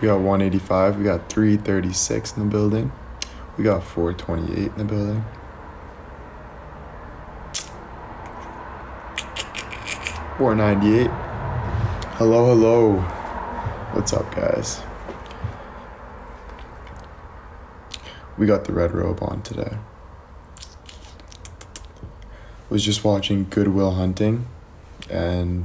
We got 185. We got 336 in the building. We got 428 in the building. $4.98. Hello, hello. What's up, guys? We got the red robe on today. Was just watching Good Will Hunting, and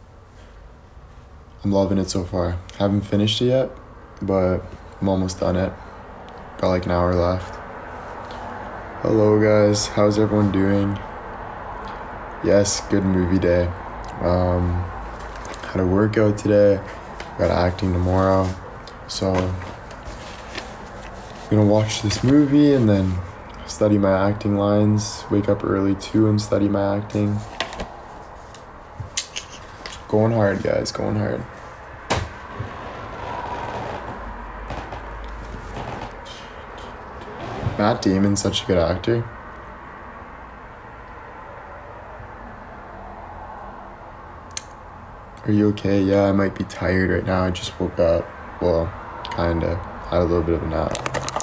I'm loving it so far. Haven't finished it yet, but I'm almost done it. Got like an hour left. Hello, guys. How's everyone doing? Yes, good movie day. Had a workout today. Got acting tomorrow. So I'm gonna watch this movie and then study my acting lines. Wake up early too and study my acting. Going hard, guys. Going hard. Matt Damon's such a good actor. Are you okay? Yeah, I might be tired right now. I just woke up. Well, kinda. Had a little bit of a nap.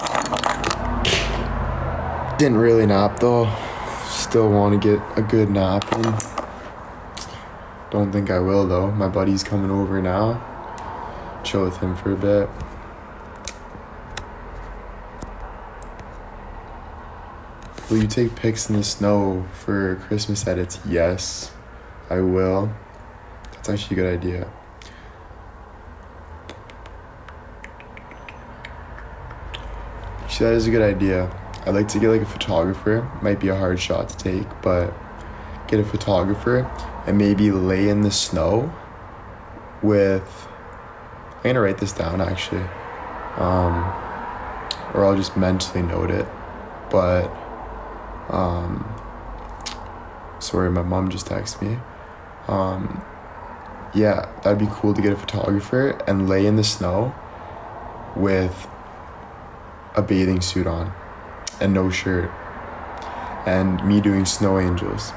Didn't really nap though. Still want to get a good nap in. Don't think I will though. My buddy's coming over now. Chill with him for a bit. Will you take pics in the snow for Christmas edits? Yes, I will. That's actually a good idea. That is a good idea. I'd like to get like a photographer. Might be a hard shot to take, but get a photographer and maybe lay in the snow with, I'm gonna write this down actually, or I'll just mentally note it, but sorry, my mom just texted me. Yeah, that'd be cool to get a photographer and lay in the snow with a bathing suit on and no shirt, and me doing snow angels.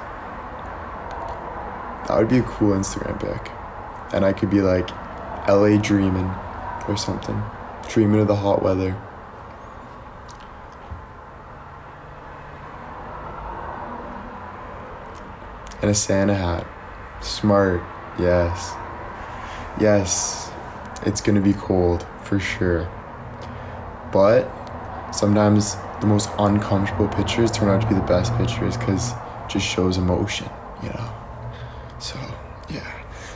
That would be a cool Instagram pic. And I could be like LA dreaming or something, dreaming of the hot weather. And a Santa hat. Smart. Yes. Yes. It's gonna be cold for sure. But sometimes the most uncomfortable pictures turn out to be the best pictures because it just shows emotion, you know? So, yeah.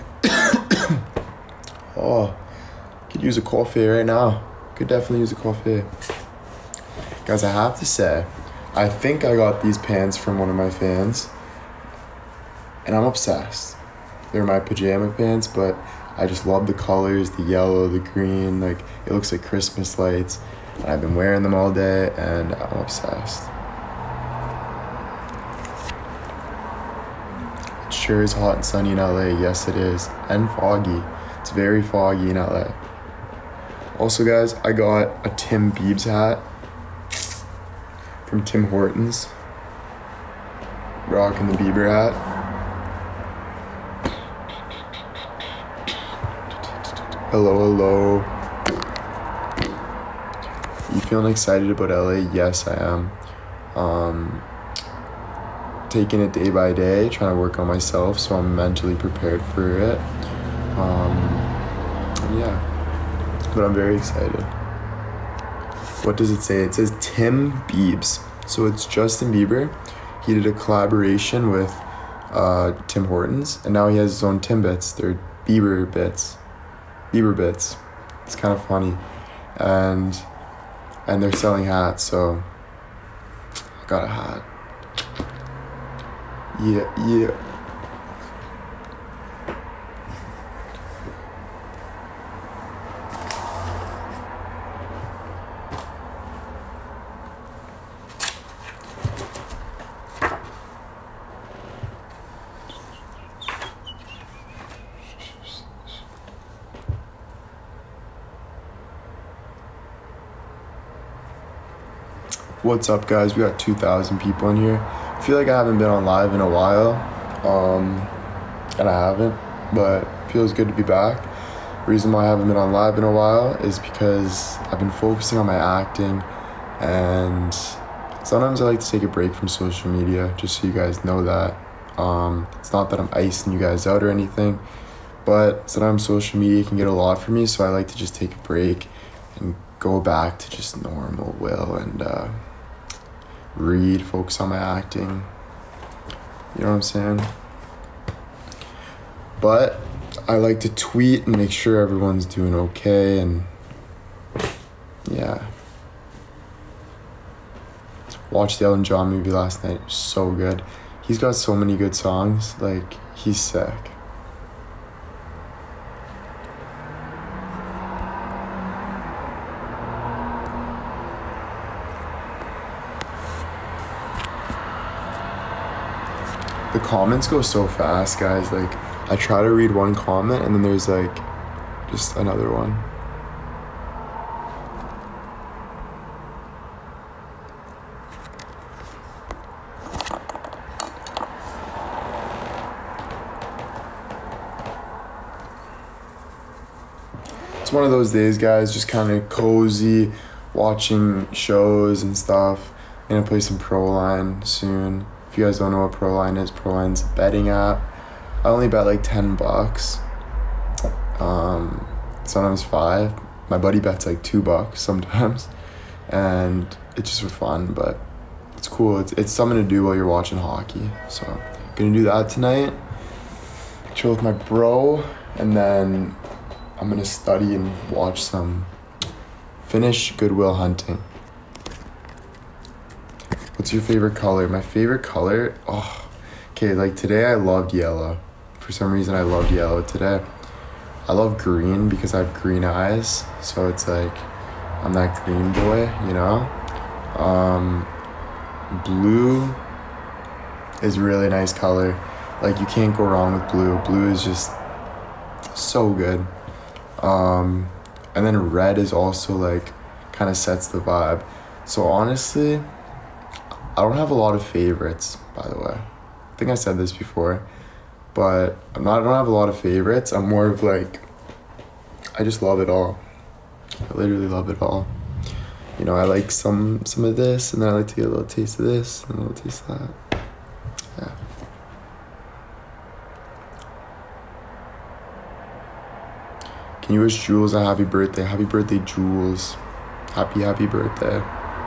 Oh, could use a coffee right now. Could definitely use a coffee. Guys, I have to say, I think I got these pants from one of my fans. And I'm obsessed. They're my pajama pants, but I just love the colors, the yellow, the green, like it looks like Christmas lights. And I've been wearing them all day and I'm obsessed. It sure is hot and sunny in LA. Yes, it is. And foggy. It's very foggy in LA. Also, guys, I got a Tim Biebs hat from Tim Hortons. Rocking the Bieber hat. Hello, hello. You feeling excited about LA? Yes, I am. Taking it day by day, trying to work on myself so I'm mentally prepared for it. Yeah, but I'm very excited. What does it say? It says Tim Biebs. So it's Justin Bieber. He did a collaboration with Tim Hortons, and now he has his own Timbits. They're Bieber Bits. Bieber Bits. It's kind of funny. And they're selling hats, so I got a hat. Yeah. What's up, guys? We got 2,000 people in here. I feel like I haven't been on live in a while, and I haven't, but it feels good to be back. Reason why I haven't been on live in a while is because I've been focusing on my acting, and sometimes I like to take a break from social media, just so you guys know that. It's not that I'm icing you guys out or anything, but sometimes social media can get a lot for me, so I like to just take a break and go back to just normal Will and read, focus on my acting. You know what I'm saying? But I like to tweet and make sure everyone's doing okay, and yeah. Watched the Elton John movie last night. It was so good. He's got so many good songs. Like, he's sick. The comments go so fast, guys. Like, I try to read one comment and then there's like just another one. It's one of those days, guys, just kind of cozy, watching shows and stuff. I'm gonna play some Proline soon. If you guys don't know what Proline is, Proline's a betting app. I only bet like $10. Sometimes 5. My buddy bets like $2 sometimes, and it's just for fun. But it's cool. It's something to do while you're watching hockey. So gonna do that tonight. Chill with my bro, and then I'm gonna study and finish Good Will Hunting. What's your favorite color? My favorite color? Okay, like today I loved yellow. For some reason I loved yellow today. I love green because I have green eyes. So it's like, I'm that green boy, you know? Blue is a really nice color. Like, you can't go wrong with blue. Blue is just so good. And then red is also like, kind of sets the vibe. So honestly, I don't have a lot of favorites, by the way. I think I said this before, but I don't have a lot of favorites. I'm more of like, I just love it all. I literally love it all. You know, I like some of this, and then I like to get a little taste of this, and a little taste of that. Yeah. Can you wish Jules a happy birthday? Happy birthday, Jules. Happy birthday.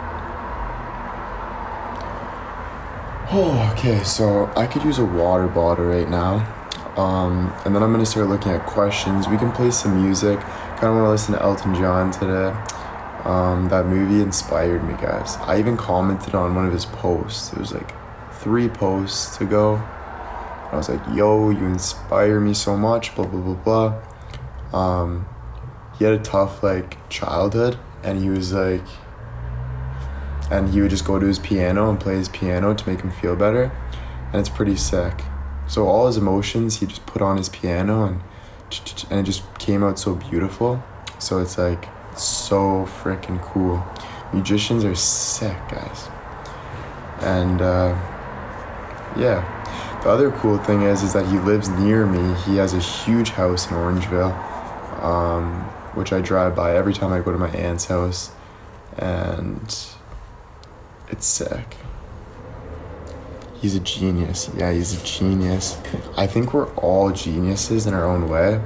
Oh, okay, so I could use a water bottle right now. And then I'm gonna start looking at questions. We can play some music. Kinda wanna listen to Elton John today. That movie inspired me, guys. I even commented on one of his posts. It was like 3 posts ago. I was like, yo, you inspire me so much, blah, blah, blah, blah. He had a tough, like, childhood, and he was like, and he would just go to his piano and play his piano to make him feel better, and it's pretty sick. So all his emotions, he just put on his piano, and it just came out so beautiful. So it's like, so freaking cool. Musicians are sick, guys. And yeah, the other cool thing is that he lives near me. He has a huge house in Orangeville, which I drive by every time I go to my aunt's house, and it's sick. He's a genius. Yeah, he's a genius. I think we're all geniuses in our own way.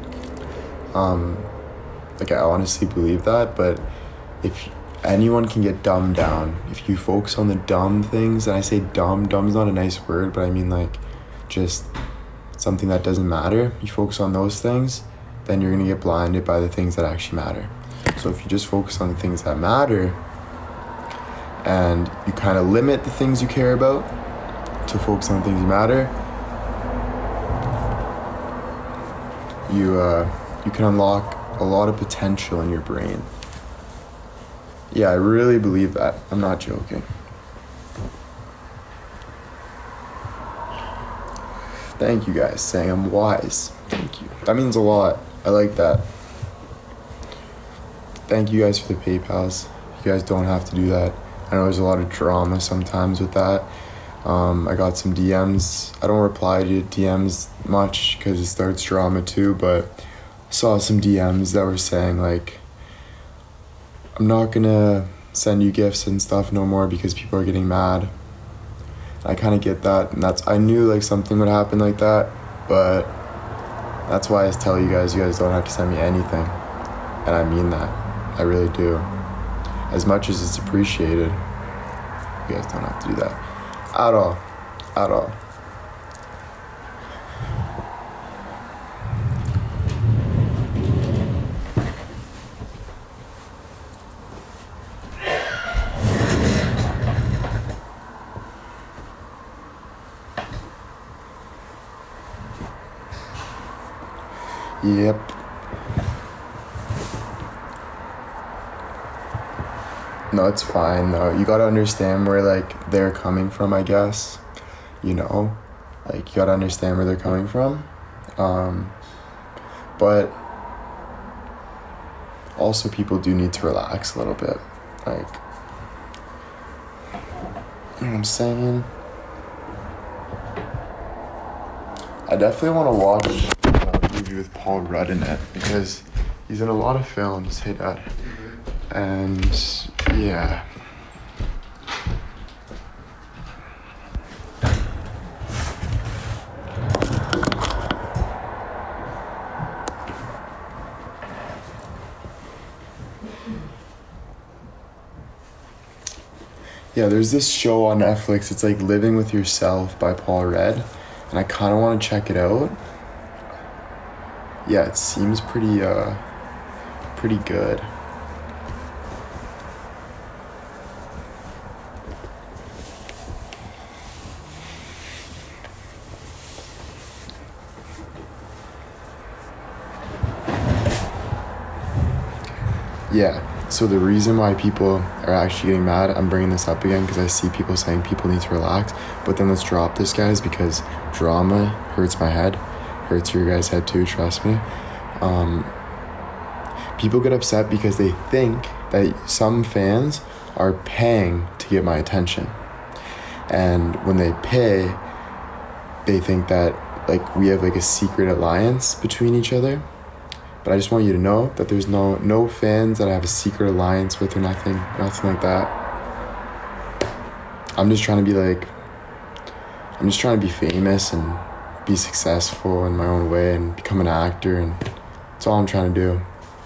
Like, I honestly believe that, but if anyone can get dumbed down, if you focus on the dumb things, and I say dumb's not a nice word, but I mean like just something that doesn't matter, you focus on those things, then you're gonna get blinded by the things that actually matter. So if you just focus on the things that matter, and you kind of limit the things you care about to focus on the things that matter, you can unlock a lot of potential in your brain. Yeah, I really believe that. I'm not joking. Thank you guys saying I'm wise. Thank you. That means a lot. I like that. Thank you guys for the PayPals. You guys don't have to do that. I know there's a lot of drama sometimes with that. I got some DMs. I don't reply to DMs much because it starts drama too, but saw some DMs that were saying like, I'm not gonna send you gifts and stuff no more because people are getting mad. I kind of get that, and I knew like something would happen like that, but that's why I tell you guys don't have to send me anything, and I mean that, I really do. As much as it's appreciated, you guys don't have to do that at all, at all. Yep. No, it's fine though. You gotta understand where like they're coming from, I guess. You know? Like you gotta understand where they're coming from. But also people do need to relax a little bit. Like, you know what I'm saying? I definitely want to watch a movie with Paul Rudd in it because he's in a lot of films. Hey, Dad. And yeah. Yeah, there's this show on Netflix. It's like Living with Yourself by Paul Rudd, and I kind of want to check it out. Yeah, it seems pretty good. Yeah. So the reason why people are actually getting mad, I'm bringing this up again because I see people saying people need to relax, but then let's drop this, guys, because drama hurts my head, hurts your guys' head too, trust me. People get upset because they think that some fans are paying to get my attention. And when they pay, they think that like we have like a secret alliance between each other. But I just want you to know that there's no fans that I have a secret alliance with or nothing like that. I'm just trying to be famous and be successful in my own way and become an actor, and that's all I'm trying to do.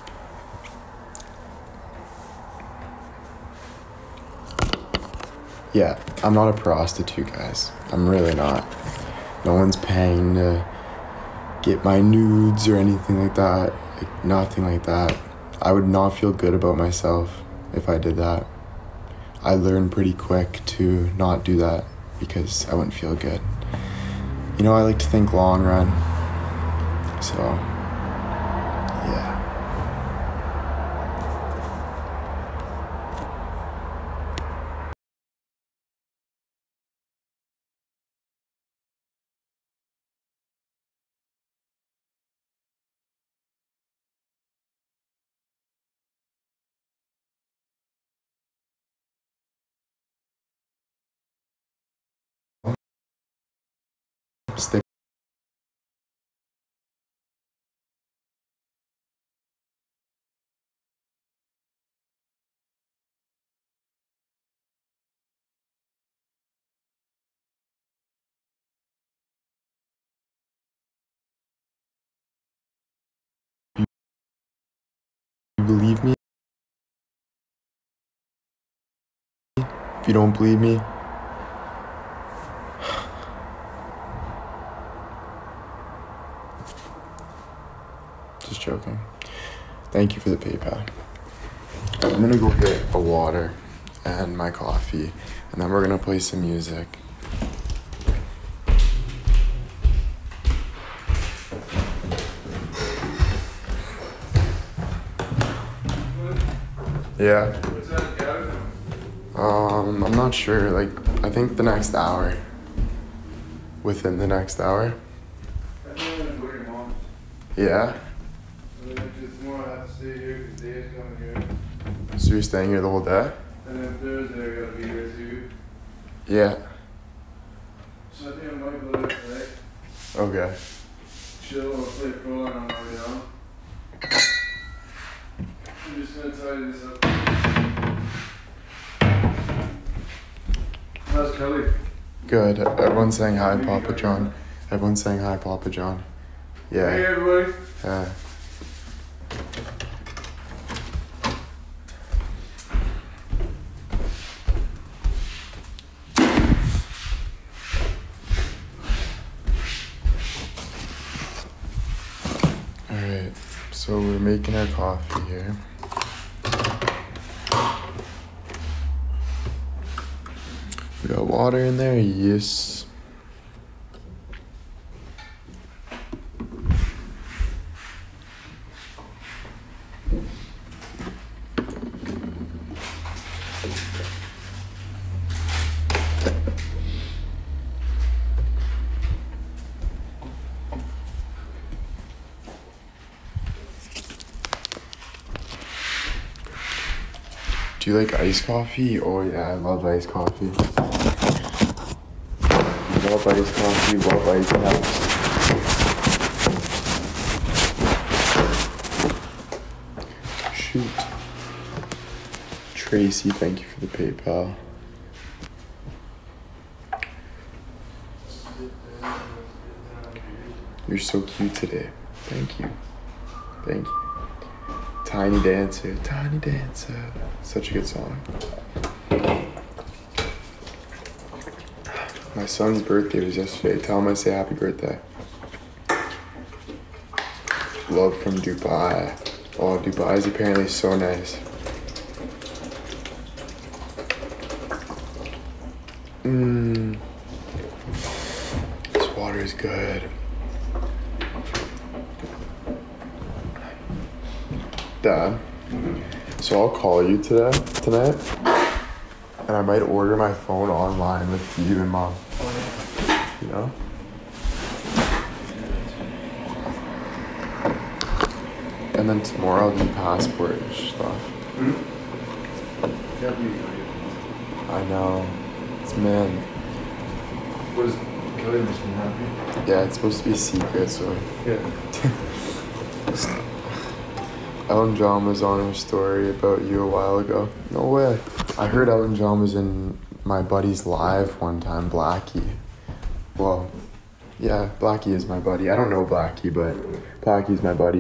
Yeah, I'm not a prostitute, guys. I'm really not. No one's paying to get my nudes or anything like that. Like, nothing like that. I would not feel good about myself if I did that. I learned pretty quick to not do that because I wouldn't feel good. You know, I like to think long run. So, yeah. Stick. You believe me? If you don't believe me, just joking. Thank you for the PayPal. I'm gonna go get a water and my coffee, and then we're gonna play some music. Yeah. What's that count? I'm not sure. Like, I think the next hour. Within the next hour. I think I'm gonna go to your mom's. Yeah. Just tomorrow I have to stay here because Dave's coming here. So you're staying here the whole day? And then Thursday I gotta be here too. Yeah. So I think I might go there tonight. Okay. Chill, I'll play pro and I'm already on. gonna tidy this up. How's Kelly? Good. Everyone's saying hi, Papa John. Everyone's saying hi, Papa John. Hey, Yeah. everybody. Yeah. Alright, so we're making our coffee here. We got water in there, yes. Do you like iced coffee? Oh yeah, I love iced coffee. Love iced coffee, love iced caps. Shoot. Tracy, thank you for the PayPal. You're so cute today. Thank you. Thank you. Tiny Dancer, Tiny Dancer. Such a good song. My son's birthday was yesterday. Tell him I say happy birthday. Love from Dubai. Oh, Dubai is apparently so nice. This water is good. Dad, so I'll call you tonight, and I might order my phone online with you and Mom. You know? And then tomorrow I'll do passport stuff. I know. It's man. Was Kelly must be happy? Yeah, it's supposed to be a secret, so. Yeah. Elton John was on her story about you a while ago. No way. I heard Elton John was in my buddy's live one time, Blackie. Well, yeah, Blackie is my buddy. I don't know Blackie, but Blackie's my buddy.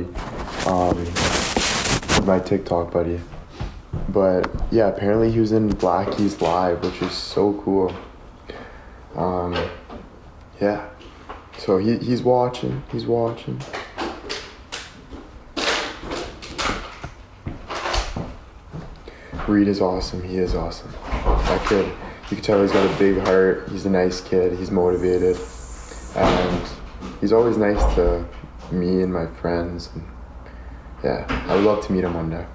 My TikTok buddy. But yeah, apparently he was in Blackie's live, which is so cool. Yeah. So he's watching. He's watching. Reed is awesome. He is awesome. That kid, you can tell he's got a big heart. He's a nice kid. He's motivated. And he's always nice to me and my friends. And yeah, I would love to meet him one day.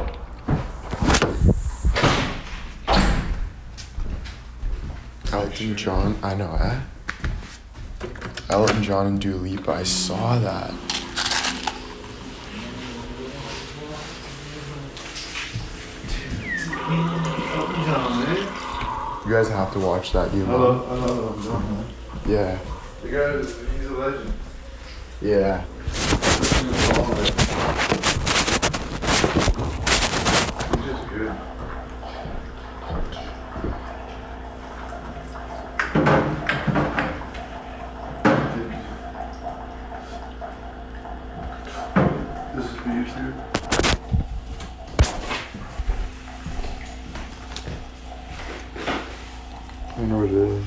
Elton John, I know, eh? Elton John and Dua Lipa, I saw that. You guys have to watch that, you I love Elton John, man. Yeah. The guy, he's a legend. Yeah. He's just good. This is for you too. I know what it is.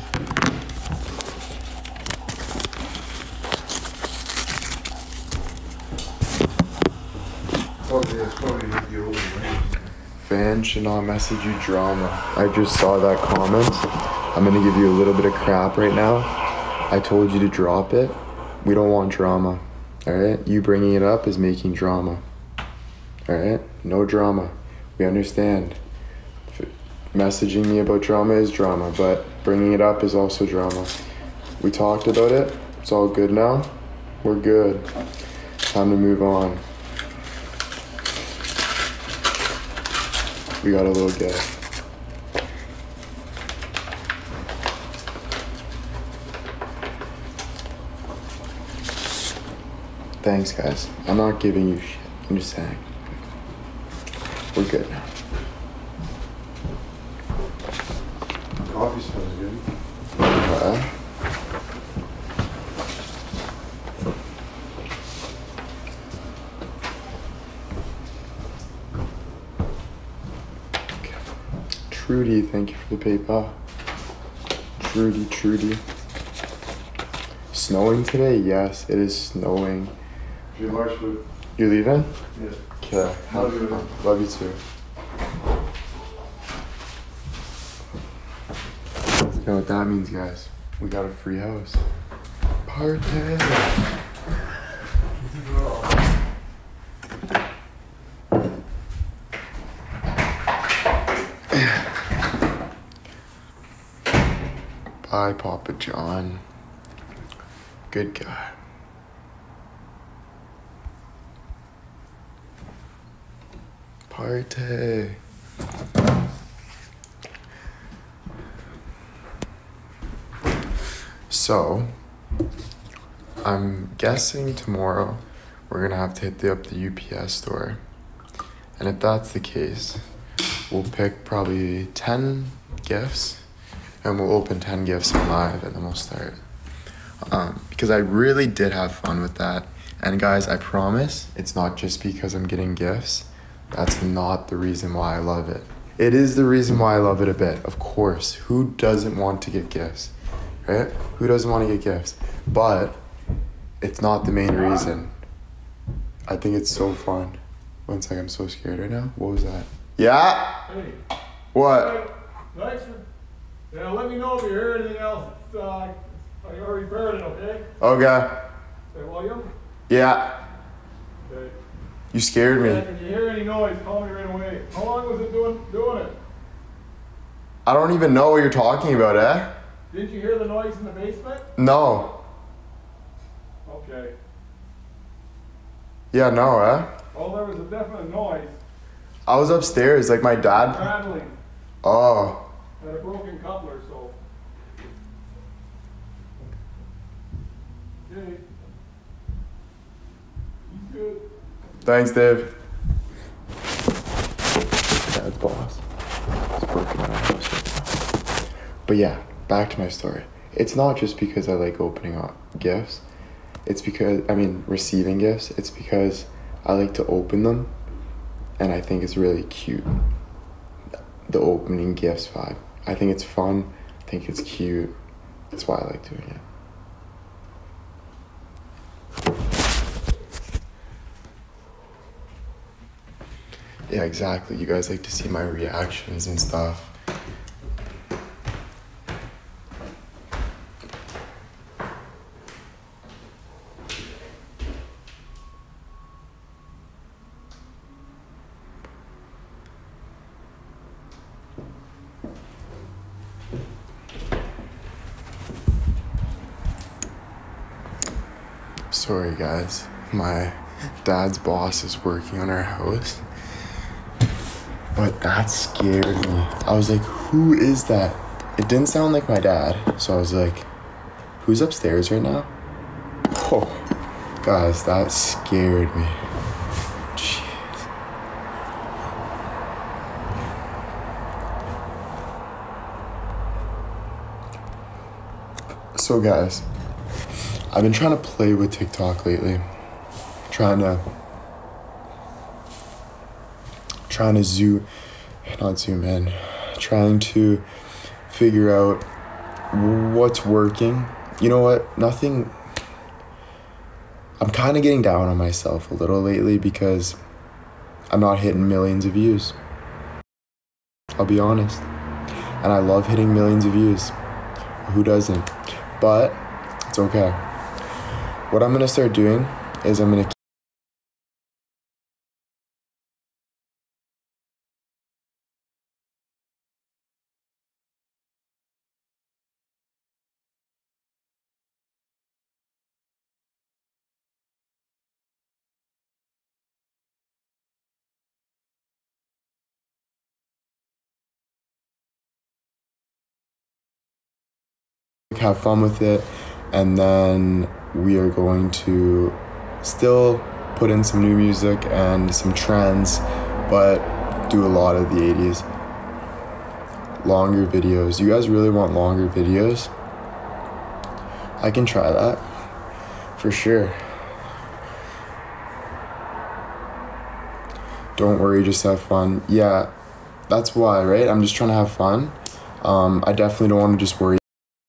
Probably the old one. Fans should not message you drama. I just saw that comment. I'm gonna give you a little bit of crap right now. I told you to drop it. We don't want drama. Alright? You bringing it up is making drama. Alright? No drama. We understand. Messaging me about drama is drama, but bringing it up is also drama. We talked about it. It's all good now. We're good. Time to move on. We got a little gift. Thanks, guys. I'm not giving you shit. I'm just saying. We're good. Coffee smells good. Trudy, thank you for the PayPal. Trudy. Snowing today? Yes, it is snowing. You're Marshwood. You leaving? Yeah. Okay. Love you, man. Love you too. You know what that means, guys? We got a free house. Party! Bye, Papa John. Good guy. Party. So, I'm guessing tomorrow we're gonna have to hit up the UPS store. And if that's the case, we'll pick probably 10 gifts and we'll open 10 gifts live and then we'll start. Because I really did have fun with that. And guys, I promise it's not just because I'm getting gifts. That's not the reason why I love it. It is the reason why I love it a bit, of course. Who doesn't want to get gifts, right? Who doesn't want to get gifts? But it's not the main reason. I think it's so fun. One second, I'm so scared right now. What was that? Yeah? Hey. What? Thanks for, let me know if you hear anything else. I already heard it, okay? Okay. Hey, William? Yeah. Okay. You scared me. If you hear any noise, call me right away. How long was it doing it? I don't even know what you're talking about, eh? Didn't you hear the noise in the basement? No. Okay. Yeah, no, eh? Well, there was a definite noise. I was upstairs, like my dad. Rattling. Oh. And a broken cutler, so. Okay. He's good. Thanks, Dave. Dad's boss. It's broken in our house right now. But yeah, back to my story. It's not just because I like opening up gifts. It's because, receiving gifts. It's because I like to open them. And I think it's really cute. The opening gifts vibe. I think it's fun. I think it's cute. That's why I like doing it. Yeah, exactly. You guys like to see my reactions and stuff. Sorry guys, my dad's boss is working on our house. But that scared me. I was like, who is that? It didn't sound like my dad. So I was like, who's upstairs right now? Oh, guys, that scared me. Jeez. So guys, I've been trying to play with TikTok lately. Trying to trying to figure out what's working. You know what? I'm kind of getting down on myself a little lately because I'm not hitting millions of views. I'll be honest. And I love hitting millions of views. Who doesn't? But it's okay. What I'm going to start doing is I'm going to have fun with it, and then we are going to still put in some new music and some trends, but do a lot of the 80s. Longer videos. You guys really want longer videos? I can try that. For sure. Don't worry, just have fun. Yeah, that's why, right? I'm just trying to have fun. I definitely don't want to just worry.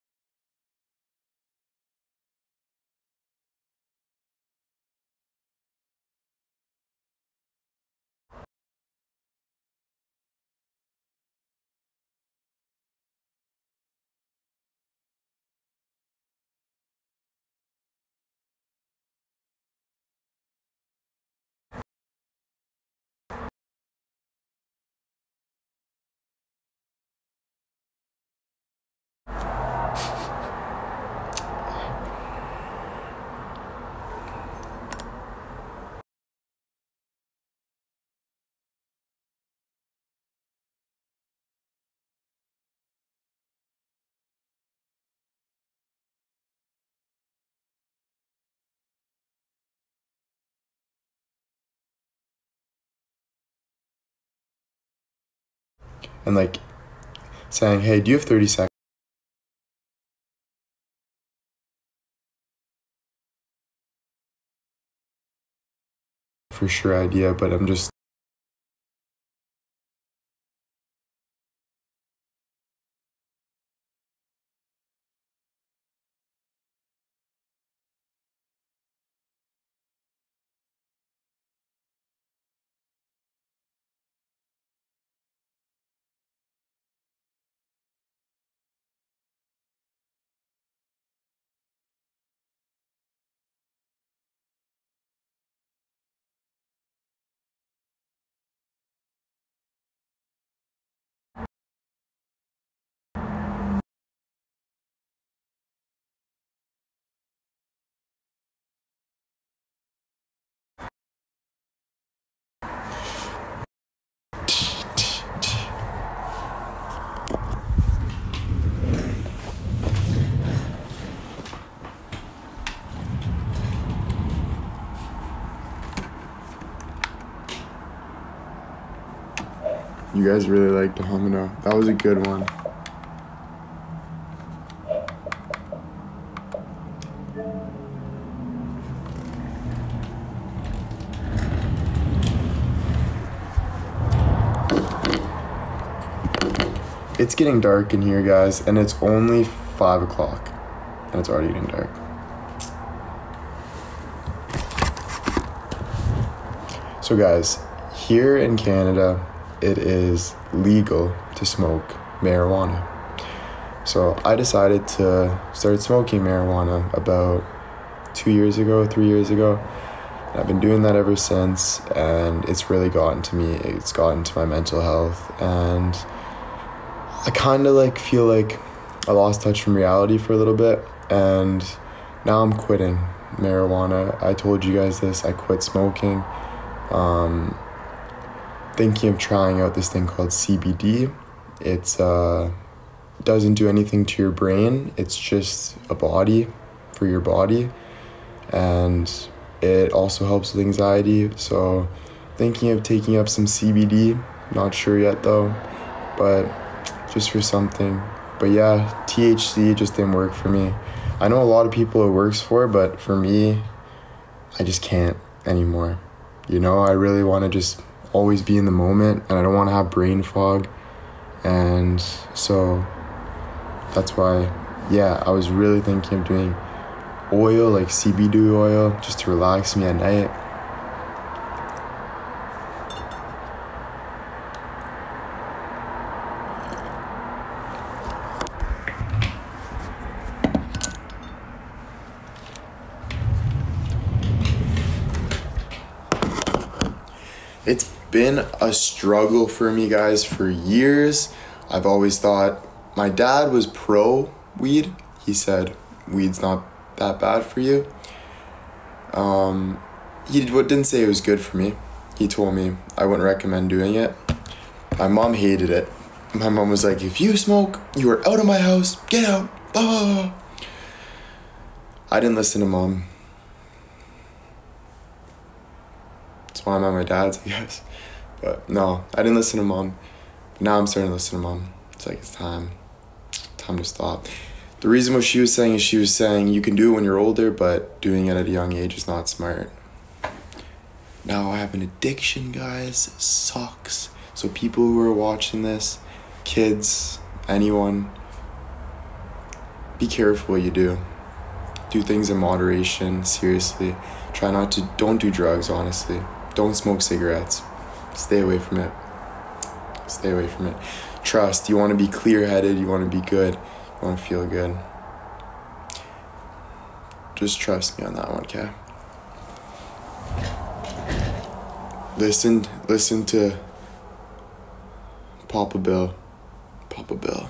And like saying, hey, do you have 30 seconds? For sure idea, but I'm just You guys really liked Domino. That was a good one. It's getting dark in here, guys, and it's only 5 o'clock, and it's already getting dark. So guys, here in Canada, it is legal to smoke marijuana. So I decided to start smoking marijuana about 2 years ago, 3 years ago. And I've been doing that ever since, and it's really gotten to me. It's gotten to my mental health, and I kind of like feel like I lost touch from reality for a little bit, and now I'm quitting marijuana. I told you guys this, I quit smoking. Thinking of trying out this thing called CBD. It's doesn't do anything to your brain. It's just a body for your body, and it also helps with anxiety. So thinking of taking up some CBD. Not sure yet though, but just for something. But yeah, THC just didn't work for me. I know a lot of people it works for, but for me, I just can't anymore. You know, I really want to just always be in the moment, and I don't want to have brain fog. And so that's why, yeah, I was really thinking of doing oil, like CBD oil, just to relax me at night. It's been a struggle for me, guys, for years. I've always thought, my dad was pro weed. He said weed's not that bad for you. He didn't say it was good for me. He told me I wouldn't recommend doing it. My mom hated it. My mom was like, if you smoke, you are out of my house. Get out. Blah, blah, blah. I didn't listen to mom. That's why I'm at my dad's, I guess. But no, I didn't listen to mom. Now I'm starting to listen to mom. It's like, it's time to stop. The reason what she was saying is she was saying you can do it when you're older, but doing it at a young age is not smart. Now I have an addiction, guys. It sucks. So people who are watching this, kids, anyone, be careful what you do. Do things in moderation, seriously. Don't do drugs, honestly. Don't smoke cigarettes. Stay away from it. Stay away from it. Trust, you want to be clear-headed, you want to be good, you want to feel good. Just trust me on that one, okay? Listen to Papa Bill. Papa Bill.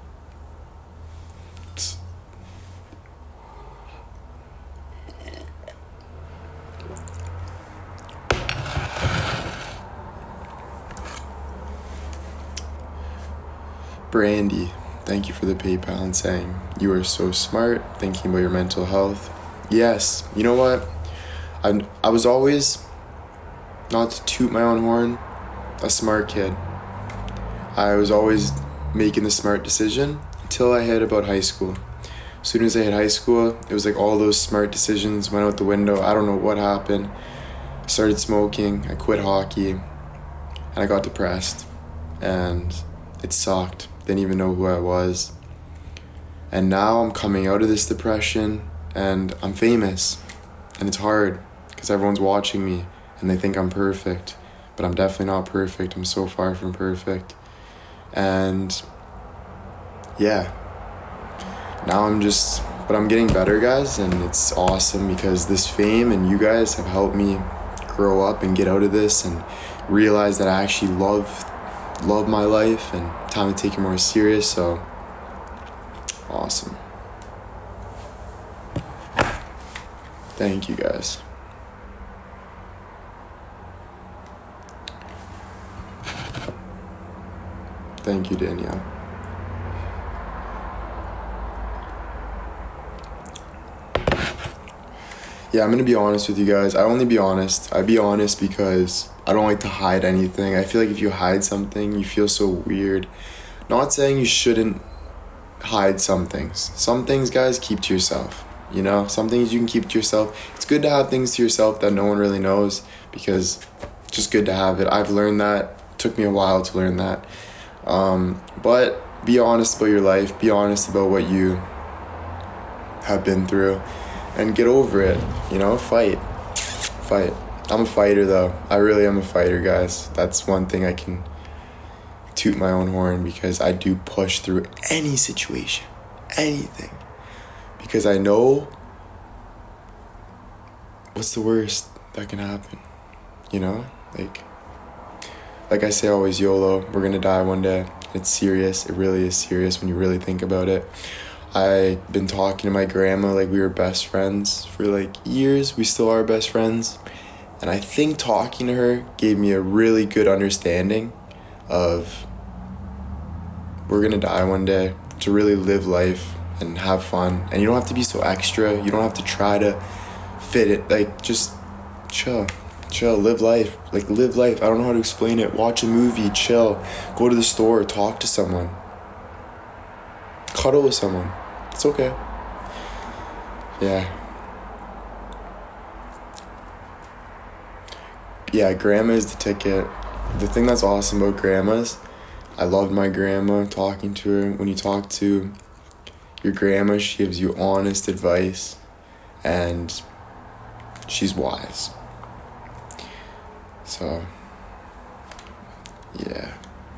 Brandy, thank you for the PayPal and saying you are so smart, thinking about your mental health. Yes, you know what? I was always, not to toot my own horn, a smart kid. I was always making the smart decision until I hit about high school. As soon as I hit high school, it was like all those smart decisions went out the window. I don't know what happened. I started smoking, I quit hockey, and I got depressed. And it sucked. Didn't even know who I was. And now I'm coming out of this depression and I'm famous. And it's hard because everyone's watching me and they think I'm perfect. But I'm definitely not perfect. I'm so far from perfect. And yeah. Now but I'm getting better, guys, and it's awesome because this fame and you guys have helped me grow up and get out of this and realize that I actually love my life and time to take it more serious. So awesome. Thank you, guys. Thank you, Danielle. Yeah, I'm gonna be honest with you guys. I be honest because I don't like to hide anything. I feel like if you hide something, you feel so weird. Not saying you shouldn't hide some things. Some things, guys, keep to yourself. You know, some things you can keep to yourself. It's good to have things to yourself that no one really knows because it's just good to have it. I've learned that. It took me a while to learn that. But be honest about your life. Be honest about what you have been through and get over it. You know, fight. I'm a fighter, though. I really am a fighter, guys. That's one thing I can toot my own horn because I do push through any situation, anything. Because I know what's the worst that can happen, you know? Like I say always, YOLO, we're gonna die one day. It's serious, it really is serious when you really think about it. I've been talking to my grandma like we were best friends for like years. We still are best friends. And I think talking to her gave me a really good understanding of we're gonna die one day, to really live life and have fun. And you don't have to be so extra. You don't have to try to fit it. Like, just chill, live life. Like, live life. I don't know how to explain it. Watch a movie, chill. Go to the store, talk to someone. Cuddle with someone. It's okay. Yeah. Yeah, grandma is the ticket. The thing that's awesome about grandmas, I loved my grandma, talking to her. When you talk to your grandma, she gives you honest advice and she's wise. So, yeah.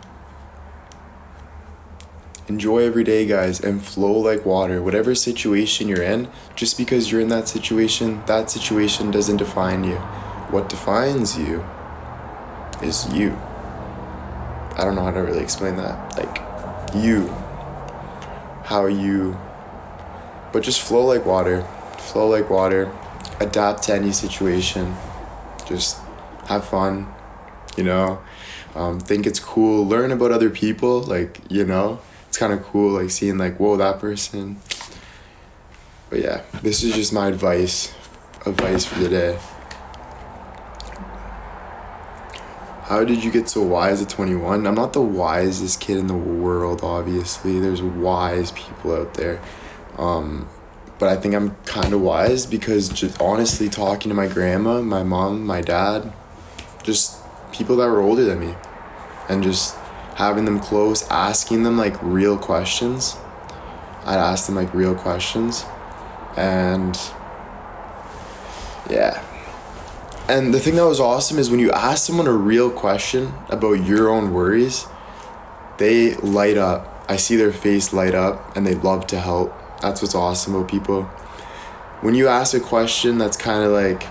Enjoy every day, guys, and flow like water. Whatever situation you're in, just because you're in that situation doesn't define you. What defines you is you. I don't know how to really explain that. Like, you. How you... But just flow like water. Flow like water. Adapt to any situation. Just have fun, you know? Think it's cool. Learn about other people, like, you know? It's kind of cool, like, seeing, like, whoa, that person. But yeah, this is just my advice for the day. how did you get so wise at 21? I'm not the wisest kid in the world, obviously. There's wise people out there. But I think I'm kind of wise because just honestly talking to my grandma, my mom, my dad, just people that were older than me, and just having them close, asking them like real questions. I'd ask them like real questions, and yeah. And the thing that was awesome is when you ask someone a real question about your own worries, they light up. I see their face light up and they love to help. That's what's awesome about people. When you ask a question that's kind of like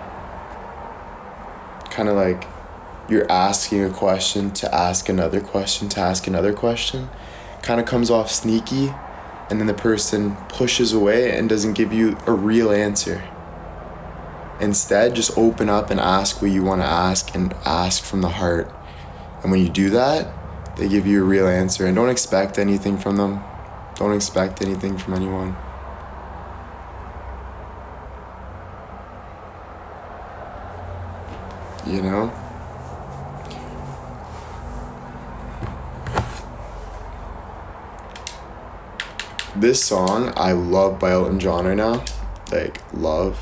you're asking a question to ask another question to ask another question, kind of comes off sneaky, and then the person pushes away and doesn't give you a real answer. Instead, just open up and ask what you want to ask and ask from the heart. And when you do that, they give you a real answer. And don't expect anything from them. Don't expect anything from anyone. You know? This song I love by Elton John right now. Like, love.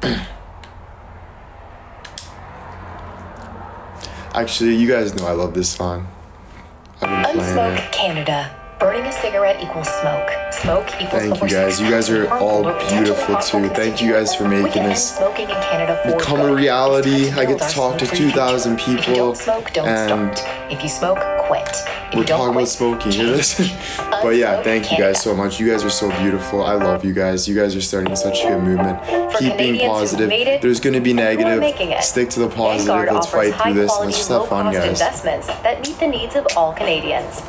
Actually, you guys know I love this song. I've been playing Unsmoke it. Canada. Burning a cigarette equals smoke. Smoke equals Thank you guys. You guys are all beautiful too. Thank you guys for making this become a reality. I get to talk to 2,000 people, and if you smoke, quit. we're talking about smoking. Hear this? But yeah, thank you guys so much. You guys are so beautiful. I love you guys. You guys are starting such a good movement. Keep being positive. There's going to be negative. Stick to the positive. Let's fight through this. Let's just have fun, guys. Investments that meet the needs of all Canadians.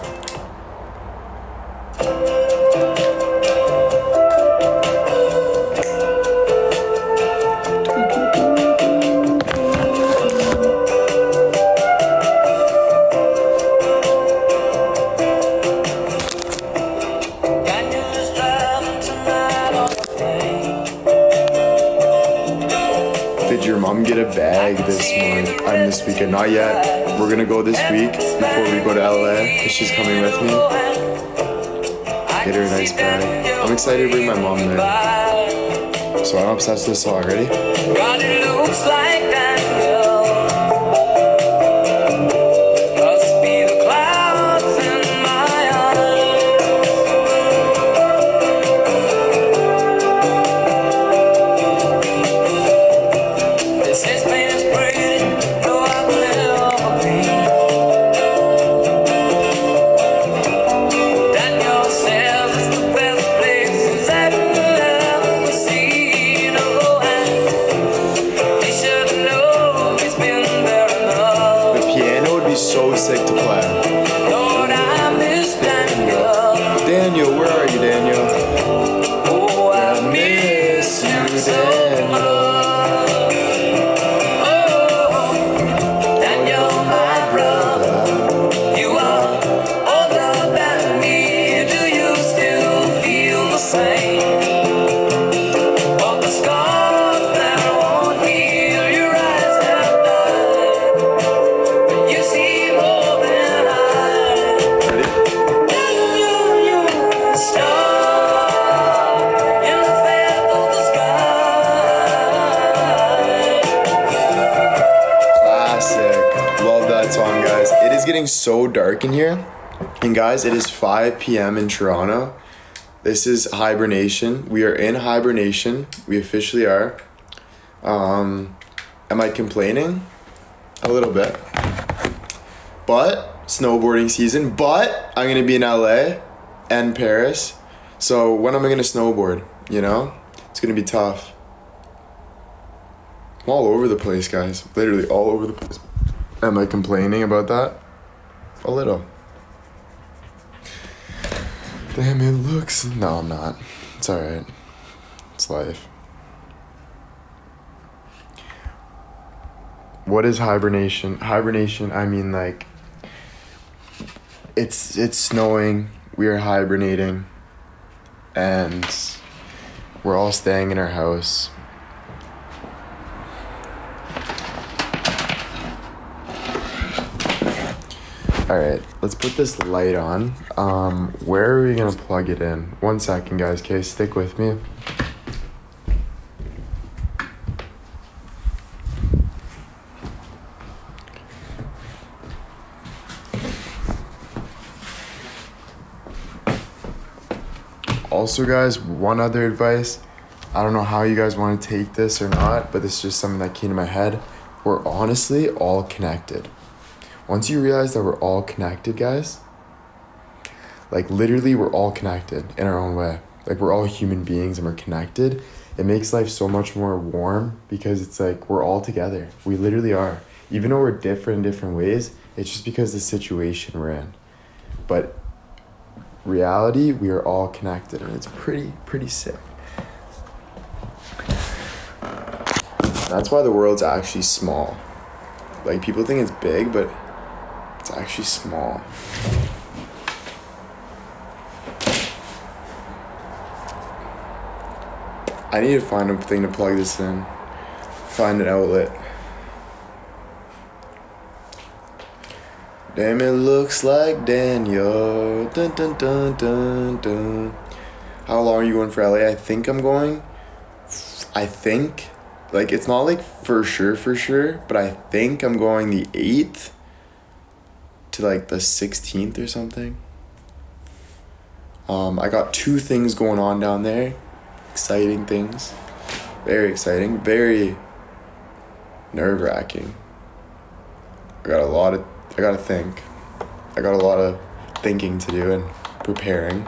Did your mom get a bag this weekend? Not yet. We're gonna go this week before we go to LA because she's coming with me. Get her a nice bag. I'm excited to bring my mom there. So I'm obsessed with this song. Ready? God, it looks like that girl. Must be the clouds in my eyes. This is pain is pretty, though I've never been. Daniel says it's the best places that you'll ever see. Oh, and he should know he's been there enough. The piano would be so sick to play. Lord, I miss Daniel. Daniel, where are you, Daniel? Oh, I miss you so much. Oh, Daniel, my brother, you are older than me. Do you still feel the same? All the scars that won't heal, your eyes have died. But you see more than I. Ready? Daniel, you're a star in the fair of the sky. Classic. Love that song, guys. It is getting so dark in here. And guys, it is 5 p.m. in Toronto. This is hibernation. We are in hibernation. We officially are. Am I complaining? A little bit. But snowboarding season. But I'm gonna be in LA and Paris. So when am I gonna snowboard? You know? It's gonna be tough. I'm all over the place, guys. Literally all over the place. Am I complaining about that? A little. Damn, it looks... No, I'm not. It's alright. It's life. What is hibernation? Hibernation, I mean, like... It's snowing. We are hibernating. And we're all staying in our house. All right, let's put this light on. Where are we gonna plug it in? 1 second, guys. Okay, stick with me. Also, guys, one other advice. I don't know how you guys want to take this or not, but this is just something that came to my head. We're honestly all connected. Once you realize that we're all connected, guys, like literally we're all connected in our own way. Like we're all human beings and we're connected. It makes life so much more warm because it's like we're all together. We literally are. Even though we're different in different ways, it's just because the situation we're in. But reality, we are all connected and it's pretty sick. That's why the world's actually small. Like people think it's big, but it's actually small. I need to find a thing to plug this in. Find an outlet. Damn, it looks like Daniel. Dun, dun, dun, dun, dun. How long are you going for LA? I think, like, it's not like for sure, but I think I'm going the 8th to like the 16th or something. I got 2 things going on down there. Exciting things. Very exciting. Very nerve-wracking. I got a lot of thinking to do and preparing.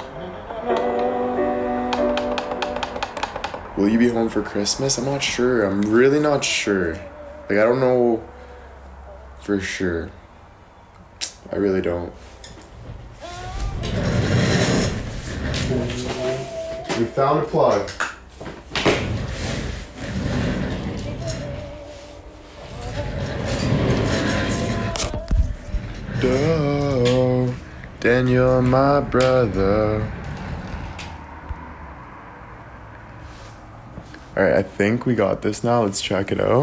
Will you be home for Christmas? I'm not sure. I'm really not sure. Like, I don't know for sure. I really don't. We found a plug. Duh, Daniel, my brother. Alright, I think we got this now. Let's check it out.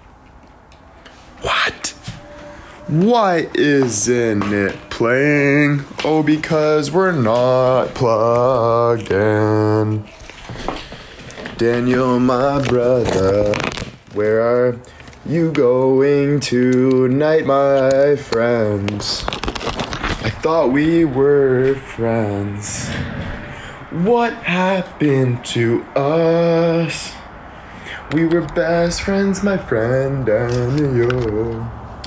What? Why isn't it playing? Oh, because we're not plugged in. Daniel, my brother, where are you going tonight, my friends? I thought we were friends. What happened to us? We were best friends, my friend Daniel.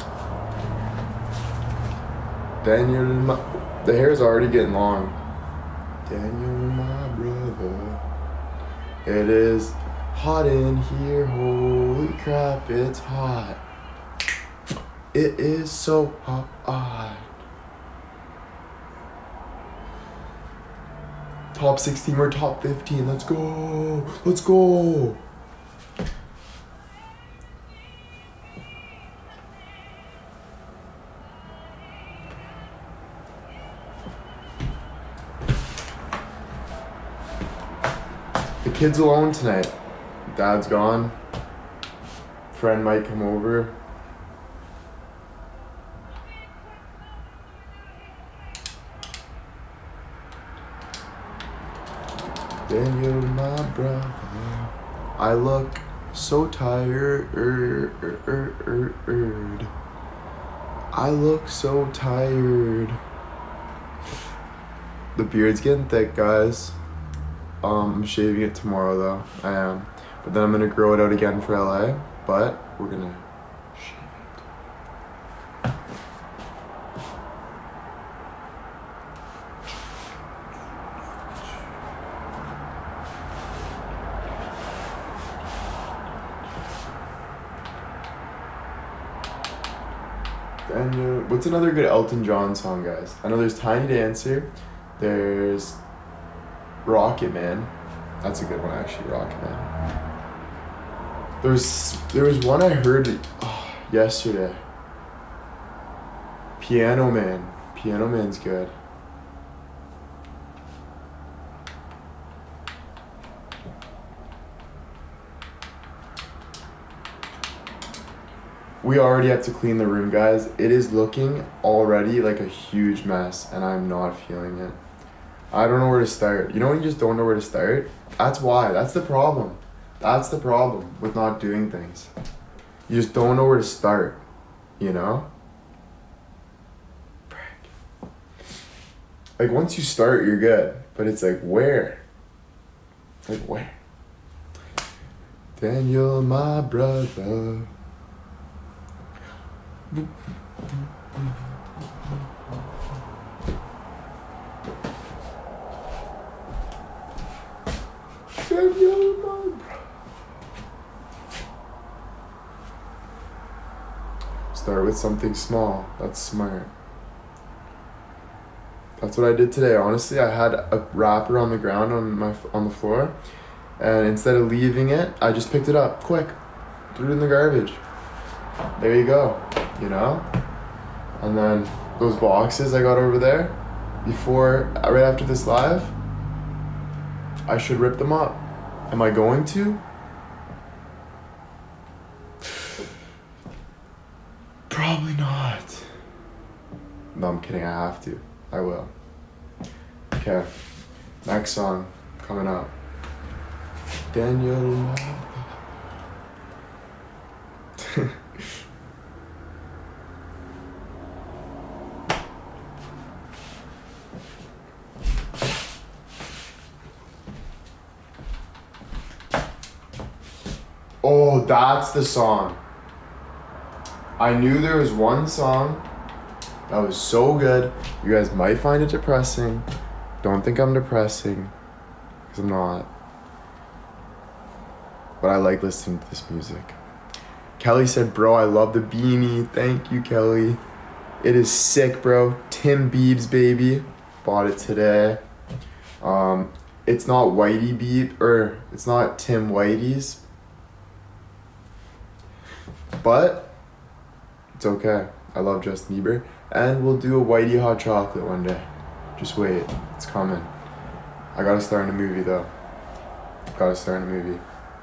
Daniel, the hair's already getting long. Daniel, my brother. It is hot in here, holy crap, it's hot. It is so hot. Top 16, we're top 15, let's go. Let's go. The kid's alone tonight. Dad's gone. Friend might come over. Daniel, my brother. I look so tired. I look so tired. The beard's getting thick, guys. I'm shaving it tomorrow though. I am. But then I'm gonna grow it out again for LA. But we're gonna shave it. And what's another good Elton John song, guys? I know there's Tiny Dancer. There's Rocket Man. That's a good one, actually. Rocket Man. There was one I heard yesterday. Piano Man. Piano Man's good. we already have to clean the room, guys. It is looking already like a huge mess, and I'm not feeling it. I don't know where to start. You know when you just don't know where to start? That's why. That's the problem. That's the problem with not doing things. You just don't know where to start, you know? Like, once you start, you're good. But it's like, where? Like, where? Daniel, my brother. Daniel, my brother. Start with something small. That's smart. That's what I did today. Honestly, I had a wrapper on the ground on the floor, and instead of leaving it, I just picked it up quick, threw it in the garbage. There you go, you know? And then those boxes I got over there, right after this live, I should rip them up. Am I going to? Probably not. No, I'm kidding, I have to. I will. Okay, next song coming up. Daniel. Oh, that's the song. I knew there was one song that was so good. You guys might find it depressing. Don't think I'm depressing, because I'm not. But I like listening to this music. Kelly said, bro, I love the beanie. Thank you, Kelly. It is sick, bro. Tim Biebs, baby. Bought it today. It's not Whitey Bieb, or it's not Tim Whitey's. But it's okay. I love Justin Bieber. And we'll do a Whitey hot chocolate one day. Just wait. It's coming. I gotta star in a movie, though. Gotta star in a movie.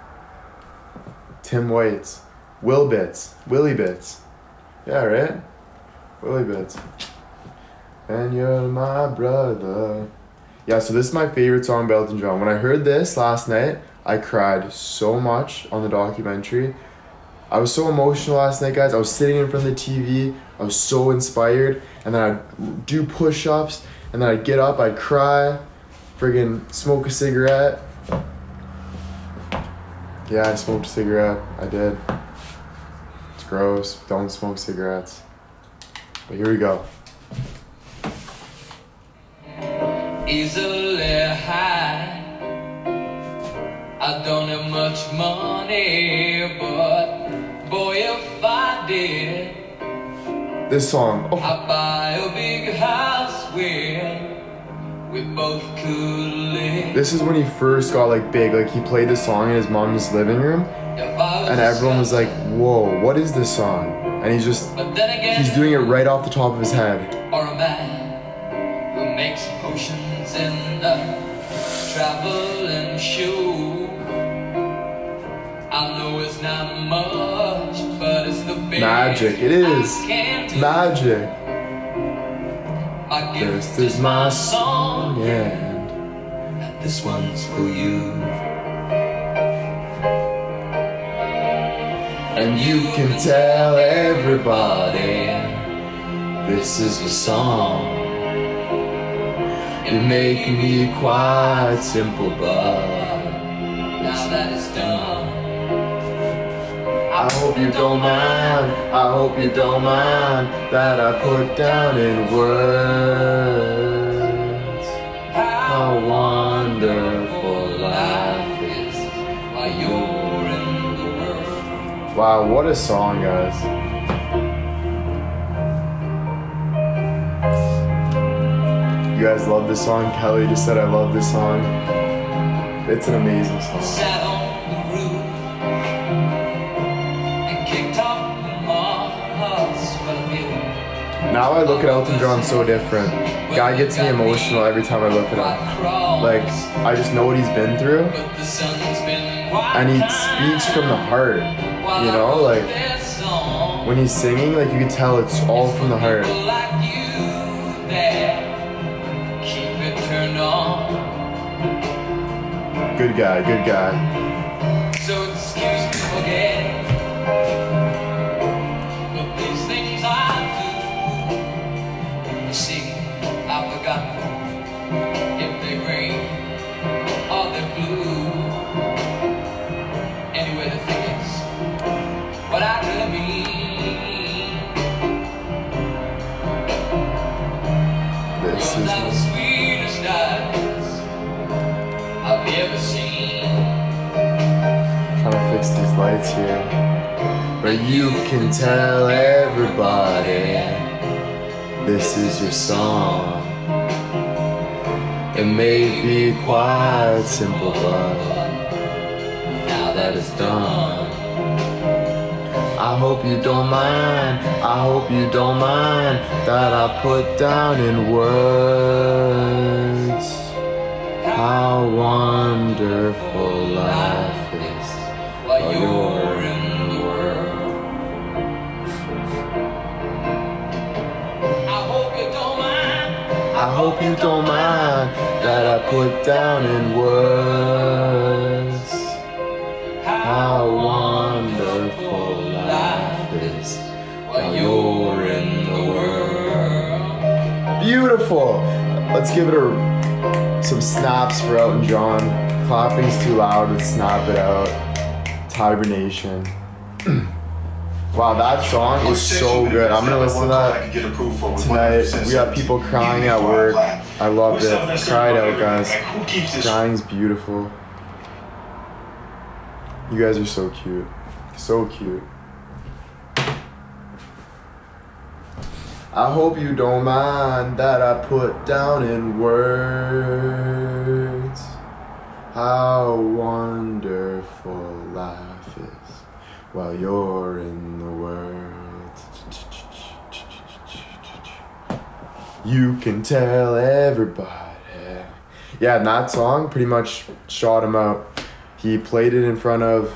Tim Waits. Willie Bits. Yeah, right? Willie Bits. And you're my brother. Yeah, so this is my favorite song by Elton John. When I heard this last night, I cried so much on the documentary. I was so emotional last night, guys. I was sitting in front of the TV. I was so inspired. And then I'd do push-ups. And then I'd get up, I'd cry. Friggin' smoke a cigarette. Yeah, I smoked a cigarette. I did. It's gross. Don't smoke cigarettes. But here we go. Easily high. I don't have much money, but boy, if I did, this song. Oh. I'd buy a big house where we both could live. This is when he first got like big. Like he played this song in his mom's living room, and everyone was like, "Whoa, what is this song?" And he's doing it right off the top of his head. Or a man who makes potions in the traveling shoe. I know it's not much, but it's the best. Magic, it is. It's magic. My gift This is my song, yeah. This one's for you. And you can tell everybody this is the song. You make me quite simple, but Now that it's done, I hope you don't mind, I hope you don't mind that I put down in words how wonderful life is while you're in the world. Wow, what a song, guys. You guys love this song? Kelly just said I love this song. It's an amazing song. Sat on the roof and kicked off the moss for the view. Now I look at Elton John so different. Guy gets me emotional every time I look at him. Like, I just know what he's been through, But the sun's been and he speaks from the heart, you know? Like, when he's singing, like you can tell it's all from the heart. People like you that keep it turned on. Good guy, good guy. So excuse me for getting, but these things I do. You see, I've forgotten if they rain or they're blue. Anyway, the thing is, what I really mean. This Yours is are the my... sweetest eyes I've ever seen. Trying to fix these lights here. But you can tell everybody this is your song. It may be quite simple, but now that it's done, I hope you don't mind, I hope you don't mind that I put down in words how wonderful life is while you're in the world. I hope you don't mind. I hope you don't mind that I put down in words how wonderful life is while you're in the world. Beautiful. Let's give it some snaps for Elton John. Clapping's too loud. Let's snap it out. It's hibernation. Wow, that song is so good. I'm gonna listen to that tonight. We got people crying at work. I loved it. Cry it out, guys. Crying's beautiful. You guys are so cute. So cute. I hope you don't mind that I put down in words how wonderful life is while you're in the world. You can tell everybody. Yeah, and that song pretty much shot him out. He played it in front of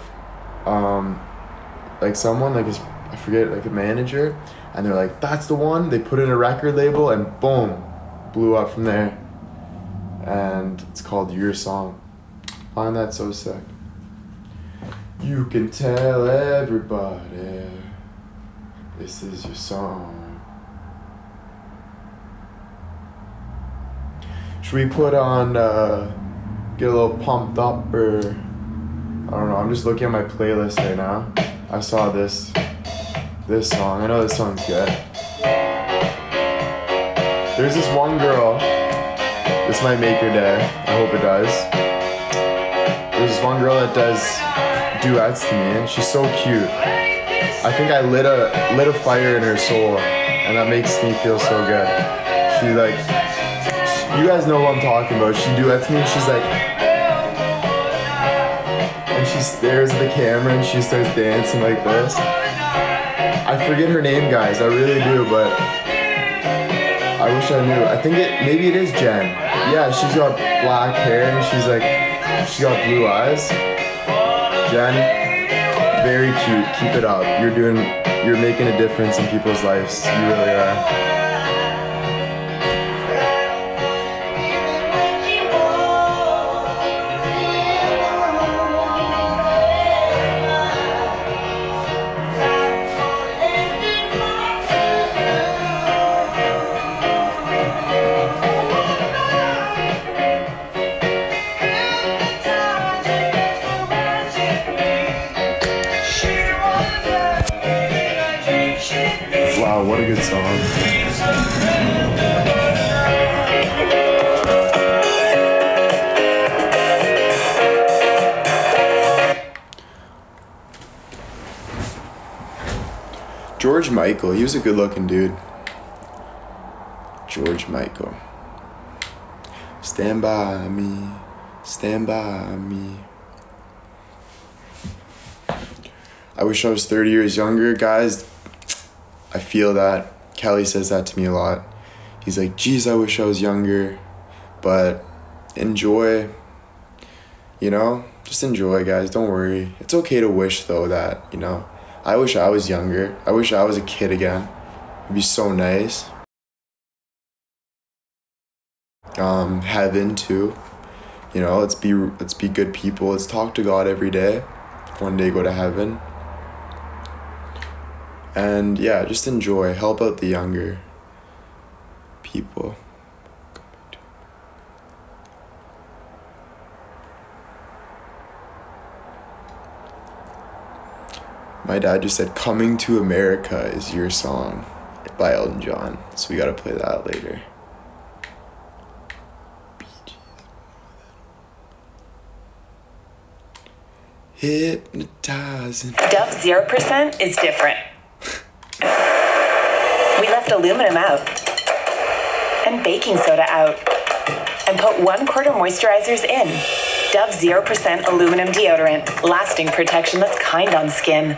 like someone, like his, I forget, like a manager, and they're like, that's the one. They put in a record label and boom, blew up from there. And it's called Your Song. Find that so sick. You can tell everybody this is your song. Should we put on get a little pumped up, or I don't know, I'm just looking at my playlist right now. I saw this song. I know this song's good. There's this one girl, this might make her day, I hope it does. There's this one girl that does duets to me, and she's so cute. I think I lit a fire in her soul, and that makes me feel so good. She like, you guys know what I'm talking about. She duets me and she's like, and she stares at the camera and she starts dancing like this. I forget her name, guys, I really do, but I wish I knew. I think maybe it is Jen. Yeah, she's got black hair and she's got blue eyes. Jen, very cute, keep it up. You're making a difference in people's lives, you really are. Wow, what a good song. George Michael, he was a good looking dude. George Michael. Stand by me, stand by me. I wish I was 30 years younger, guys. I feel that. Kelly says that to me a lot. He's like, geez, I wish I was younger. But enjoy, you know? Just enjoy, guys. Don't worry. It's okay to wish, though, that, you know, I wish I was younger. I wish I was a kid again. It'd be so nice. Heaven too. You know, let's be good people. Let's talk to God every day. One day go to heaven. And yeah, just enjoy. Help out the younger people. My dad just said Coming to America is your song by Elton John. So we gotta play that later. Hypnotizing. Dove 0% is different. We left aluminum out and baking soda out and put 1/4 moisturizers in. Dove 0% aluminum deodorant, lasting protection that's kind on skin.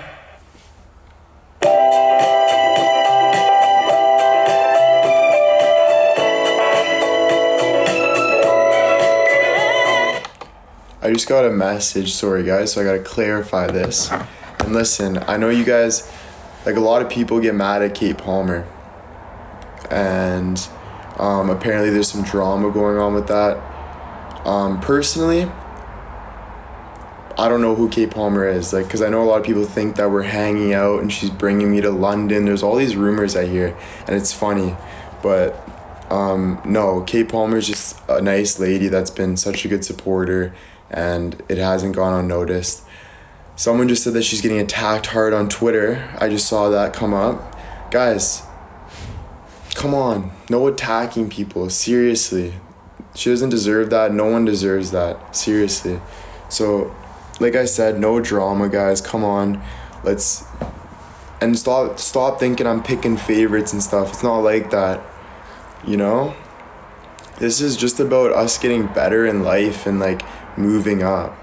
I just got a message, sorry guys, so I gotta clarify this. And listen, I know you guys, like a lot of people get mad at Kate Palmer. And apparently there's some drama going on with that. Personally, I don't know who Kate Palmer is, like, because I know a lot of people think that we're hanging out and she's bringing me to London. There's all these rumors I hear, and it's funny. But no, Kate Palmer's just a nice lady that's been such a good supporter, and it hasn't gone unnoticed. Someone just said that she's getting attacked hard on Twitter. I just saw that come up. Guys, come on, no attacking people, seriously. She doesn't deserve that. No one deserves that, seriously. So, like I said, no drama, guys, come on. And stop thinking I'm picking favorites and stuff. It's not like that, you know? This is just about us getting better in life and, like, moving up.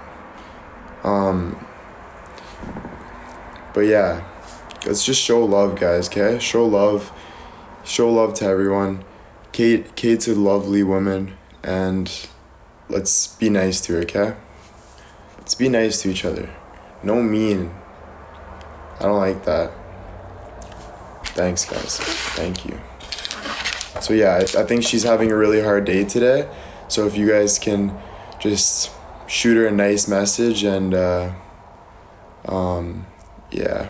But yeah, let's just show love, guys, okay? Show love to everyone. Kate's a lovely woman, and let's be nice to her, okay? Let's be nice to each other. No mean. I don't like that. Thanks, guys. Thank you. So yeah, I think she's having a really hard day today. So if you guys can just shoot her a nice message and yeah.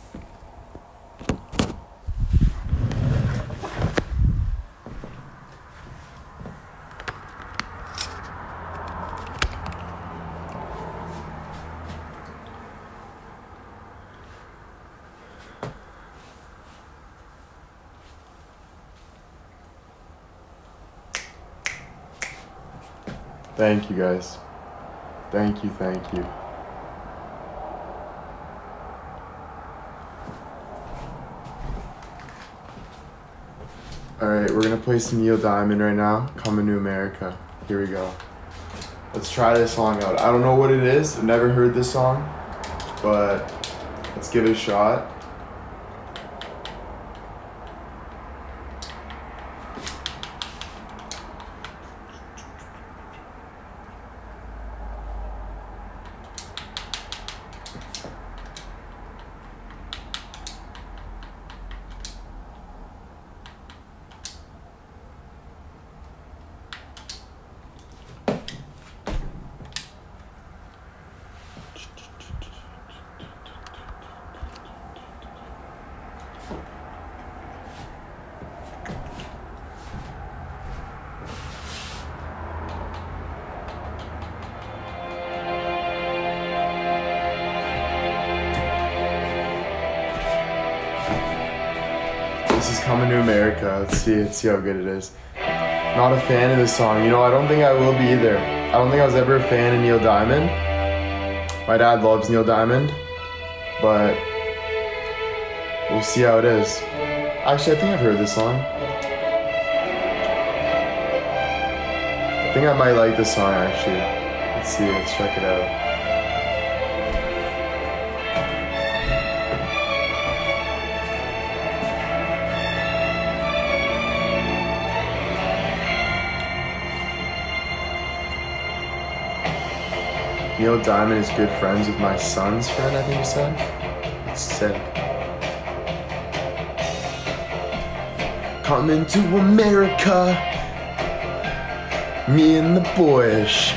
Thank you, guys. Thank you. Alright, we're gonna play some Neil Diamond right now. Coming to America. Here we go. Let's try this song out. I don't know what it is. I've never heard this song. But let's give it a shot. This is Coming to America. Let's see how good it is. Not a fan of this song. You know, I don't think I will be either. I don't think I was ever a fan of Neil Diamond. My dad loves Neil Diamond, but we'll see how it is. Actually, I think I've heard this song. I think I might like this song, actually. Let's see, let's check it out. Neil Diamond is good friends with my son's friend, I think you said. It's sick. Coming to America, me and the boys.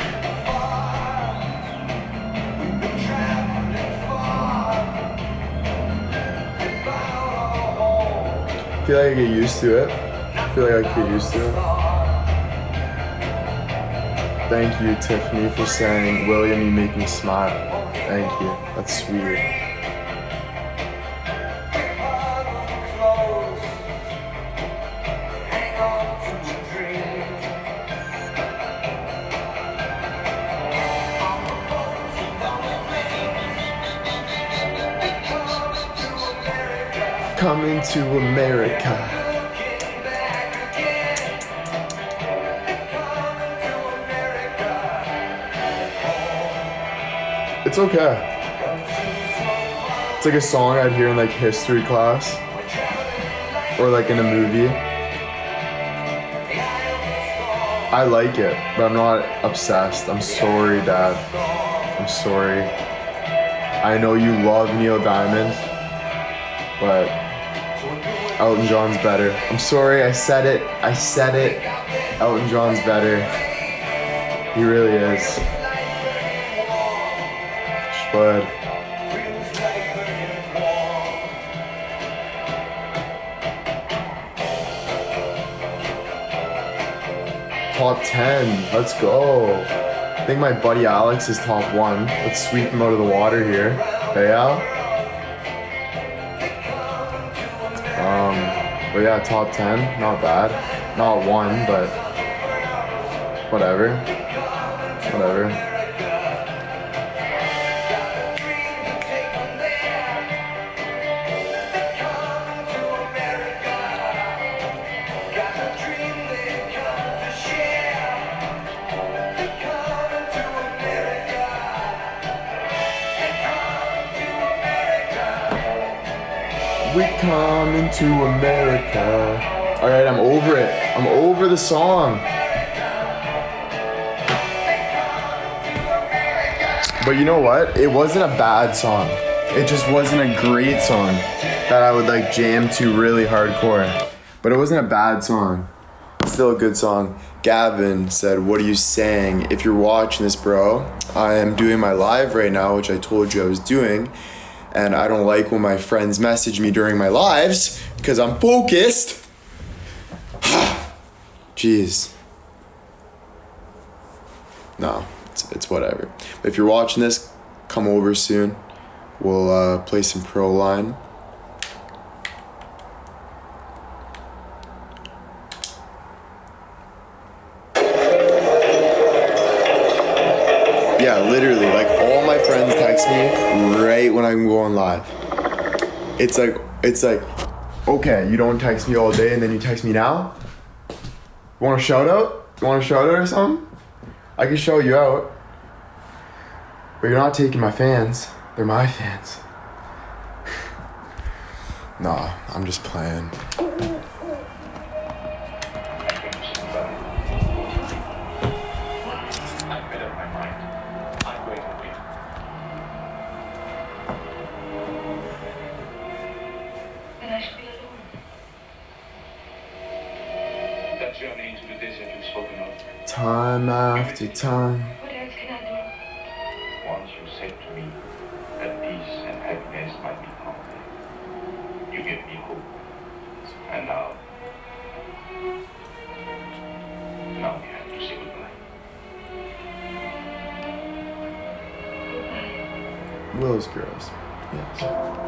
I feel like I get used to it. I feel like I get used to it. Thank you, Tiffany, for saying, William, you make me smile. Thank you. That's sweet. Coming to America. It's okay. It's like a song I'd hear in like history class or like in a movie. I like it, but I'm not obsessed. I'm sorry, Dad. I'm sorry. I know you love Neil Diamond, but Elton John's better. I'm sorry, I said it. Elton John's better. He really is. But top 10, let's go. I think my buddy Alex is top 1. Let's sweep him out of the water here. Hey, Al. But yeah, top 10, not bad. Not 1, but whatever. Whatever. We coming to America. Alright, I'm over it. I'm over the song. But you know what? It wasn't a bad song. It just wasn't a great song that I would like jam to really hardcore. But it wasn't a bad song. Still a good song. Gavin said, what are you saying? If you're watching this, bro, I am doing my live right now, which I told you I was doing. And I don't like when my friends message me during my lives because I'm focused. Jeez. No, it's whatever. But if you're watching this, come over soon. We'll play some Pro Line. Yeah, literally, like all my friends text me right when I'm going live. It's like, okay, you don't text me all day and then you text me now? You want a shout out? You want a shout out or something? I can show you out. But you're not taking my fans. They're my fans. Nah, I'm just playing. Time after time. What else can I do? Once you said to me that peace and happiness might be found there. You gave me hope. And now we have to say goodbye. Those girls. Yes.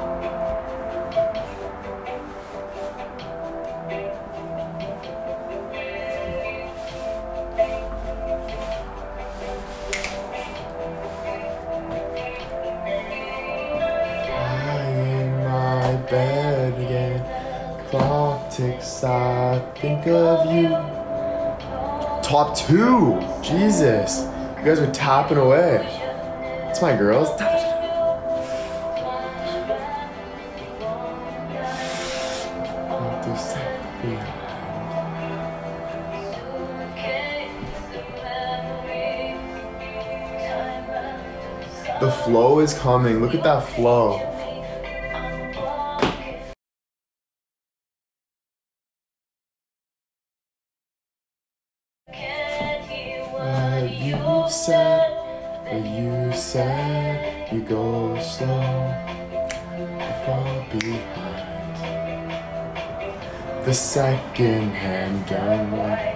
Bed again, clock ticks, I think of you. Top 2, Jesus, you guys are tapping away. It's my girls. The flow is coming, look at that flow. said that you said you go slow, I fall behind. The second hand done right.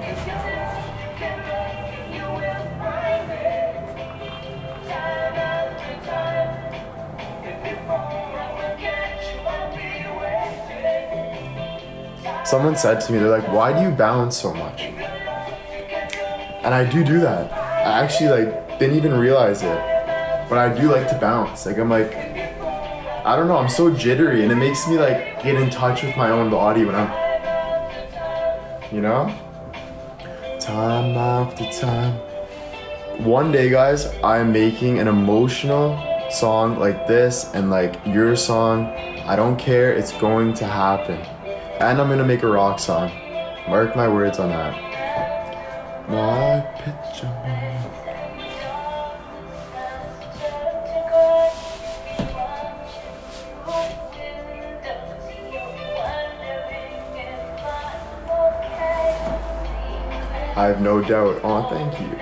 Someone said to me, they're like, why do you bounce so much? And I do that. I actually like didn't even realize it, but I do like to bounce. Like I'm like, I don't know, I'm so jittery, and it makes me like get in touch with my own body when I'm, you know? Time after time. One day, guys, I'm making an emotional song like this and like your song. I don't care, it's going to happen. And I'm gonna make a rock song. Mark my words on that. My picture. I have no doubt. Oh, thank you.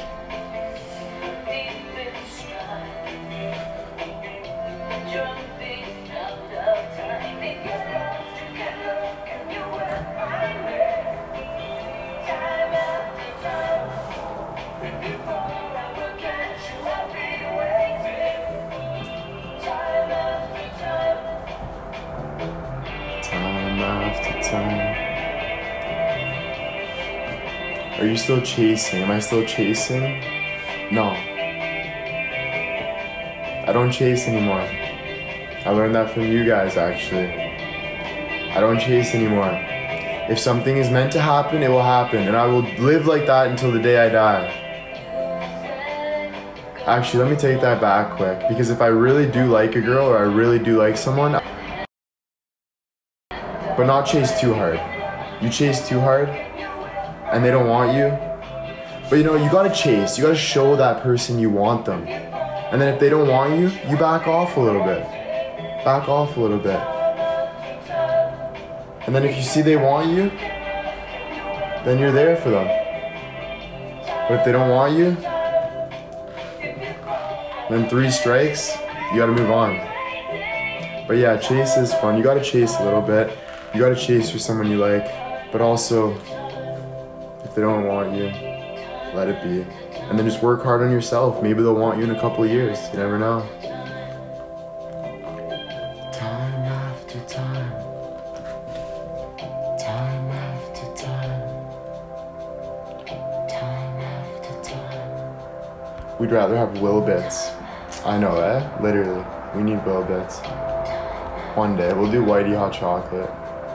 Time after time. Are you still chasing? Am I still chasing? No. I don't chase anymore. I learned that from you guys, actually. I don't chase anymore. If something is meant to happen, it will happen. And I will live like that until the day I die. Actually, let me take that back quick. Because if I really do like a girl or I really do like someone, but not chase too hard. You chase too hard and they don't want you. But you know, you gotta chase. You gotta show that person you want them. And then if they don't want you, you back off a little bit. Back off a little bit. And then if you see they want you, then you're there for them. But if they don't want you, then 3 strikes, you gotta move on. But yeah, chase is fun. You gotta chase a little bit. You gotta chase for someone you like. But also, if they don't want you, let it be. And then just work hard on yourself. Maybe they'll want you in a couple of years. You never know. Time after time. Time after time. Time after time. We'd rather have Wilbits. I know, eh? Literally. We need Wilbits. One day. We'll do Whitey hot chocolate.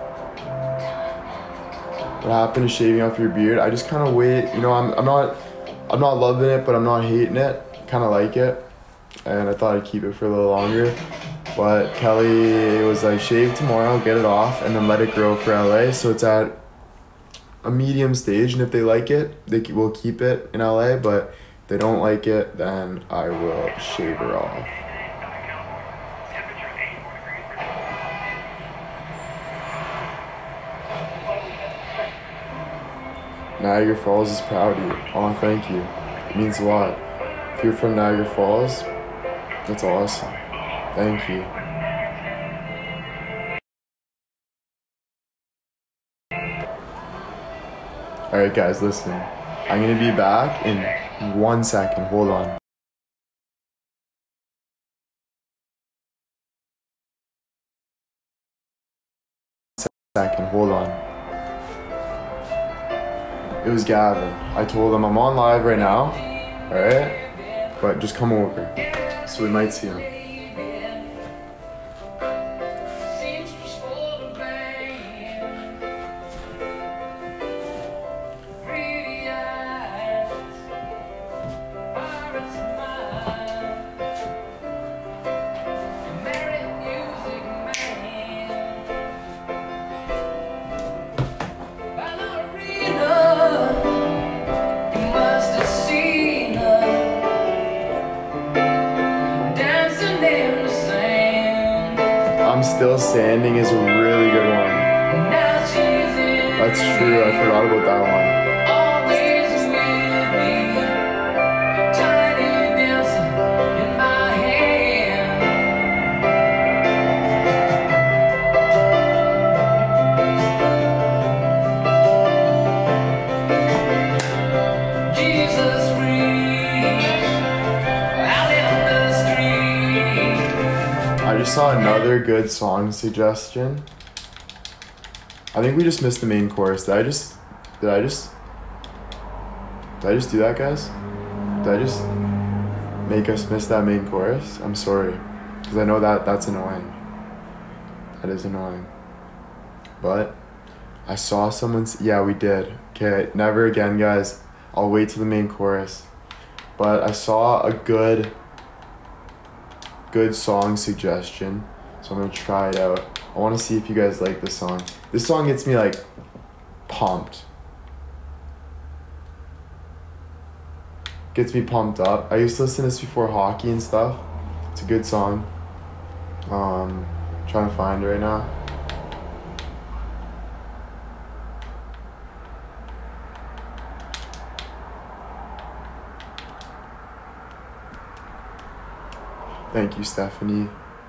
What happened to shaving off your beard? I just kind of wait. You know, I'm not loving it, but I'm not hating it. Kind of like it, and I thought I'd keep it for a little longer. But Kelly was like, shave tomorrow, get it off, and then let it grow for LA. So it's at a medium stage, and if they like it, they will keep it in LA. But if they don't like it, then I will shave her off. Niagara Falls is proud of you. Oh, thank you. It means a lot. If you're from Niagara Falls, that's awesome. Thank you. Alright guys, listen. I'm gonna be back in 1 second. Hold on. Hold on. It was Gavin. I told him I'm on live right now, alright? But just come over. So we might see him. I'm Still Standing is a really good one. That's true, I forgot about that one. saw another good song suggestion. I think we just missed the main chorus. Did I just do that, guys? Did I just make us miss that main chorus? I'm sorry, because I know that's annoying. That is annoying. But I saw someone's. Yeah, we did. Okay, never again, guys. I'll wait till the main chorus. But I saw a good song suggestion, so I'm gonna try it out. I want to see if you guys like this song. This song gets me like pumped. Gets me pumped up. I used to listen to this before hockey and stuff. It's a good song. Trying to find it right now. Thank you, Stephanie.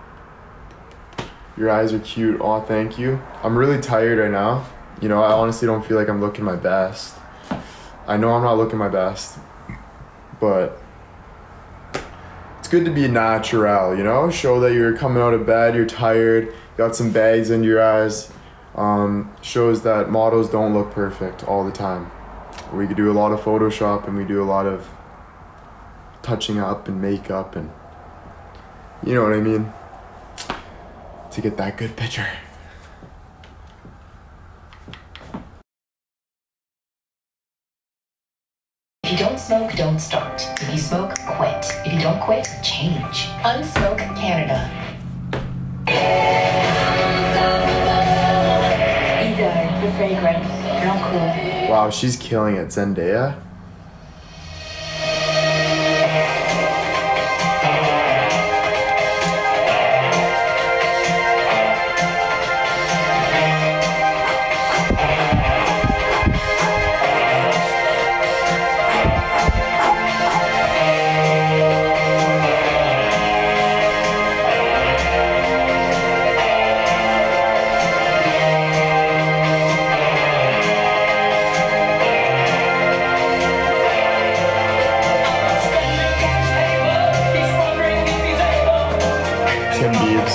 Your eyes are cute. Aw, thank you. I'm really tired right now. You know, I honestly don't feel like I'm looking my best. I know I'm not looking my best, but it's good to be natural, you know? Show that you're coming out of bed, you're tired, got some bags under your eyes. Shows that models don't look perfect all the time. We could do a lot of Photoshop and we do a lot of touching up and makeup and you know what I mean? To get that good picture. If you don't smoke, don't start. If you smoke, quit. If you don't quit, change. Unsmoke Canada. Either the fragrance, Blanco. Wow, she's killing it, Zendaya. Tim Biebs.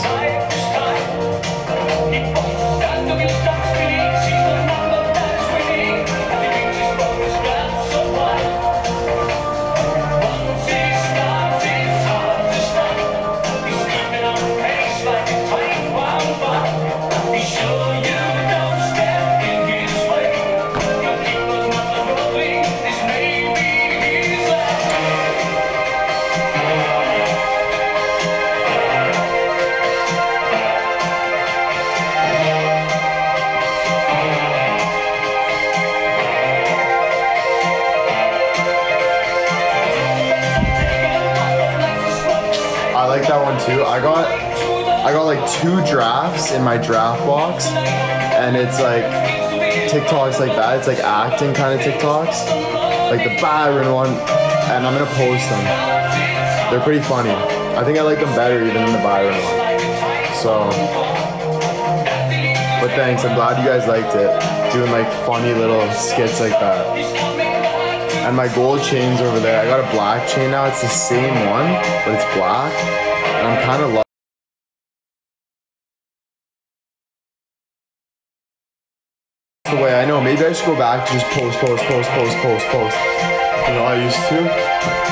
I like that one too. I got like 2 drafts in my draft box, and it's like TikToks like that. It's like acting kind of TikToks, like the Byron one, and I'm gonna post them. They're pretty funny. I think I like them better even than the Byron one. So, but thanks. I'm glad you guys liked it. Doing like funny little skits like that. And my gold chain's over there. I got a black chain now. It's the same one, but it's black. And I'm kind of loving the way. I know, maybe I should go back to just post. You know, I used to.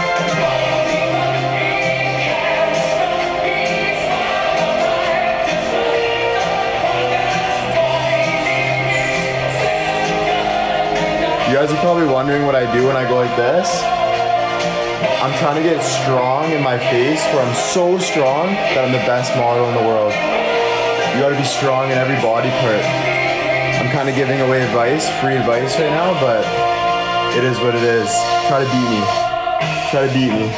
You guys are probably wondering what I do when I go like this. I'm trying to get strong in my face where I'm so strong that I'm the best model in the world. You gotta be strong in every body part. I'm kind of giving away advice, free advice right now, but it is what it is. Try to beat me. Try to beat me.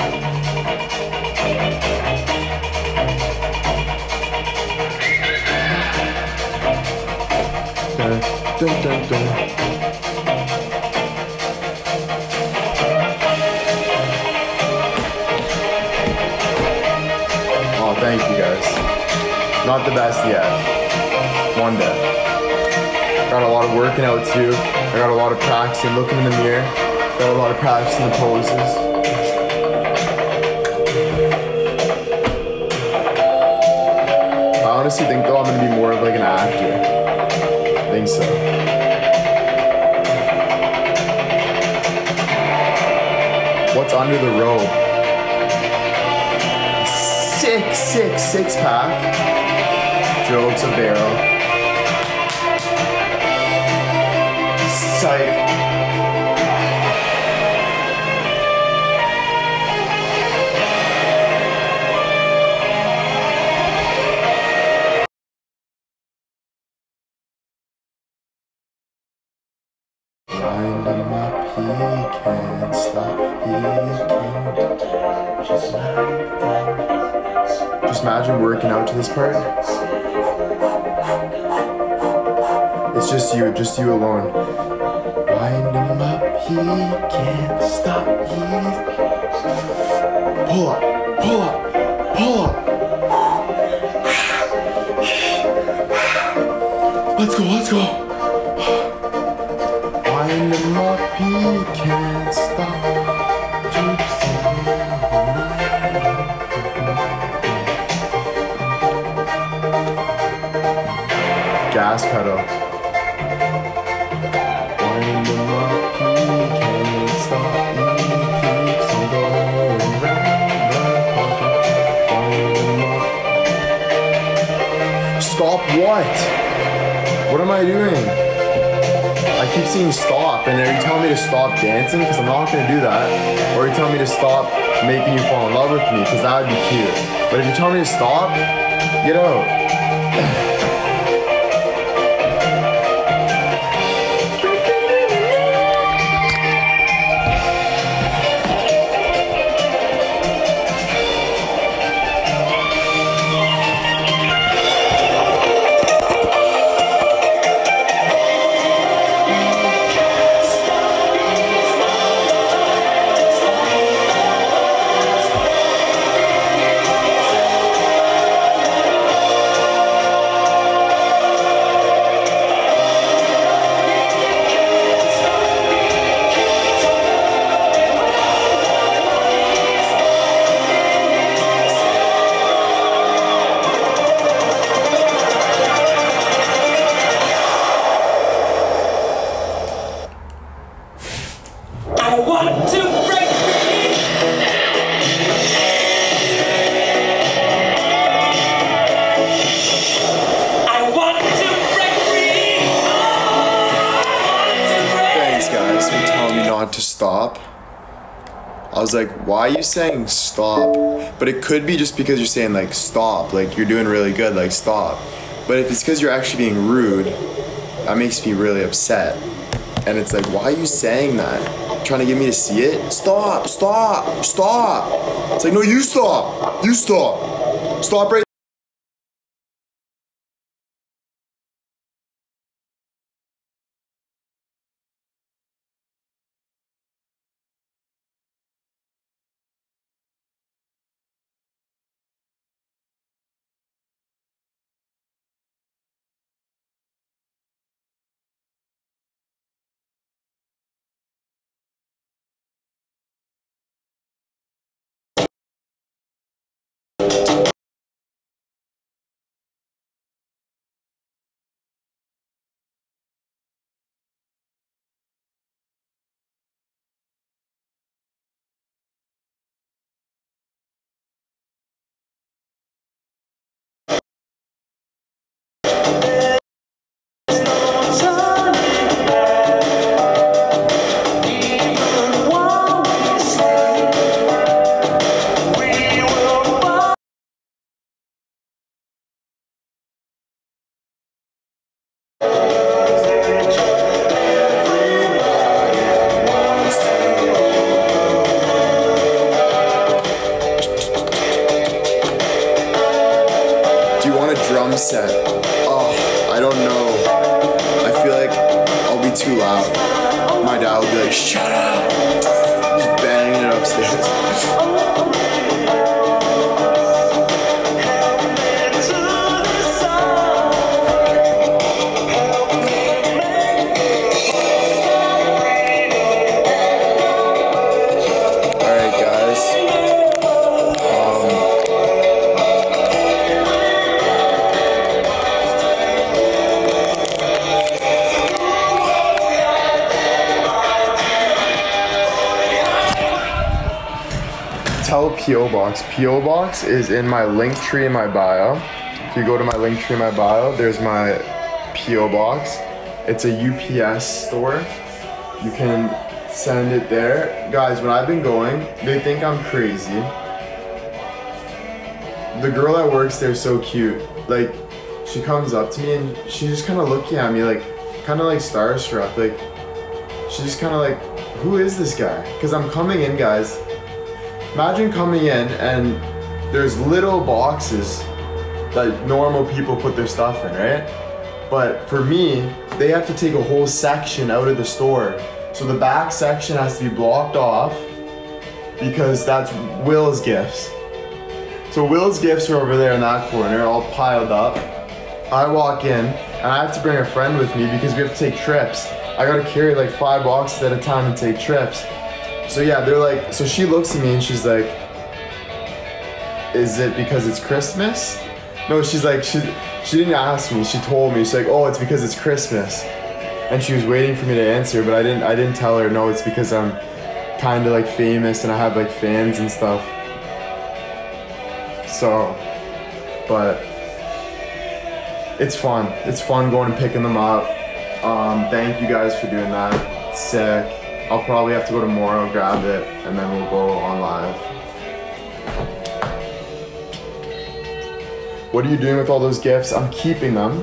Dun, dun, dun, dun. Thank you guys. Not the best yet. One day. Got a lot of working out too. I got a lot of practicing looking in the mirror. Got a lot of practicing the poses. honestly think though I'm gonna be more of like an actor. I think so. What's under the robe? Six pack. Jokes a barrel. Psych. Wind him up, he can't stop, he can't. Just imagine working out to this part. It's just you alone. Wind him up, he can't stop, he's... Pull up, pull up, pull up. Let's go, let's go. Wind him up, he can't stop. Gas pedal. Wind him up, he can't stop. He keeps on going round the pocket. Wind him up. Stop what? What am I doing? I keep saying stop, and are you telling me to stop dancing? Because I'm not going to do that. Or are you telling me to stop making you fall in love with me? Because that would be cute. But if you're telling me to stop, get out. To stop. I was like, why are you saying stop? But it could be just because you're saying like stop, like you're doing really good, like stop. But if it's because you're actually being rude, that makes me really upset. And it's like, why are you saying that? Trying to get me to see it? Stop, stop, stop. It's like, no, you stop. You stop. Stop right. Set. Oh, I don't know. I feel like I'll be too loud. My dad will be like, shut up! Just banging it upstairs. about P.O. Box. P.O. Box is in my link tree in my bio. If you go to my link tree in my bio, there's my P.O. Box. It's a UPS store. You can send it there. Guys, when I've been going, they think I'm crazy. The girl that works there is so cute. Like, she comes up to me and she's just kind of looking at me like, kind of like starstruck. Like, she's just kind of like, who is this guy? Because I'm coming in, guys. Imagine coming in and there's little boxes that normal people put their stuff in, right? But for me, they have to take a whole section out of the store. So the back section has to be blocked off because that's Will's gifts. So Will's gifts are over there in that corner, all piled up. I walk in and I have to bring a friend with me because we have to take trips. I gotta carry like 5 boxes at a time and take trips. So yeah, they're like, so she looks at me and she's like, is it because it's Christmas? No, she's like, she didn't ask me, she told me. She's like, oh, it's because it's Christmas. And she was waiting for me to answer, but I didn't tell her, no, it's because I'm kind of like famous and I have like fans and stuff. So, but it's fun. It's fun going and picking them up. Thank you guys for doing that. It's sick. I'll probably have to go tomorrow, grab it, and then we'll go on live. What are you doing with all those gifts? I'm keeping them.